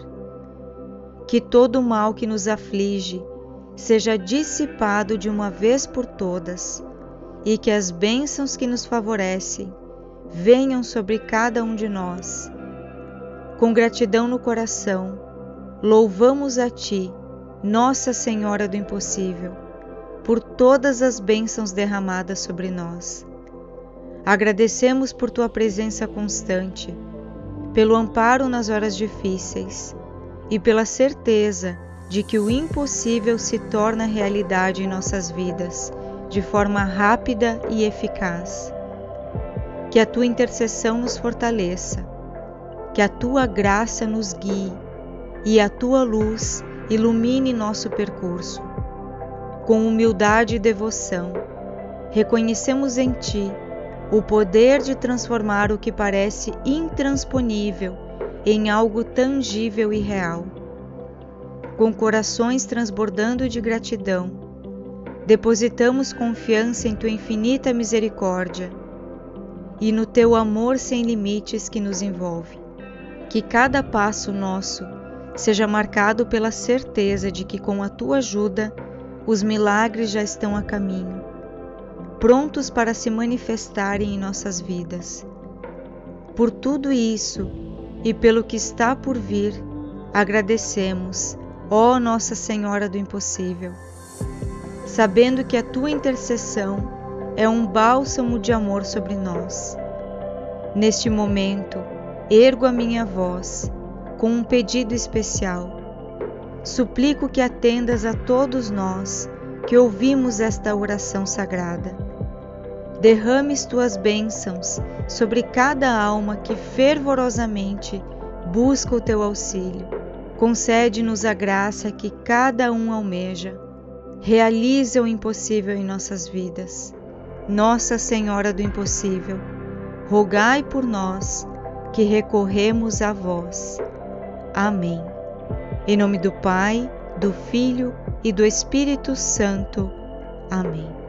Que todo o mal que nos aflige seja dissipado de uma vez por todas, e que as bênçãos que nos favorecem venham sobre cada um de nós. Com gratidão no coração, louvamos a Ti, Nossa Senhora do Impossível, por todas as bênçãos derramadas sobre nós. Agradecemos por Tua presença constante, pelo amparo nas horas difíceis e pela certeza de que o impossível se torna realidade em nossas vidas, de forma rápida e eficaz. Que a Tua intercessão nos fortaleça, que a Tua graça nos guie e a Tua luz ilumine nosso percurso. Com humildade e devoção, reconhecemos em Ti o poder de transformar o que parece intransponível em algo tangível e real. Com corações transbordando de gratidão, depositamos confiança em Tua infinita misericórdia e no Teu amor sem limites que nos envolve. Que cada passo nosso seja marcado pela certeza de que com a Tua ajuda os milagres já estão a caminho, prontos para se manifestarem em nossas vidas. Por tudo isso e pelo que está por vir, agradecemos, ó Nossa Senhora do Impossível, sabendo que a Tua intercessão é um bálsamo de amor sobre nós. Neste momento, ergo a minha voz com um pedido especial. Suplico que atendas a todos nós que ouvimos esta oração sagrada. derrames tuas bênçãos sobre cada alma que fervorosamente busca o teu auxílio. Concede-nos a graça que cada um almeja. Realiza o impossível em nossas vidas. Nossa Senhora do Impossível, rogai por nós que recorremos a vós. Amém. Em nome do Pai, do Filho e do Espírito Santo. Amém.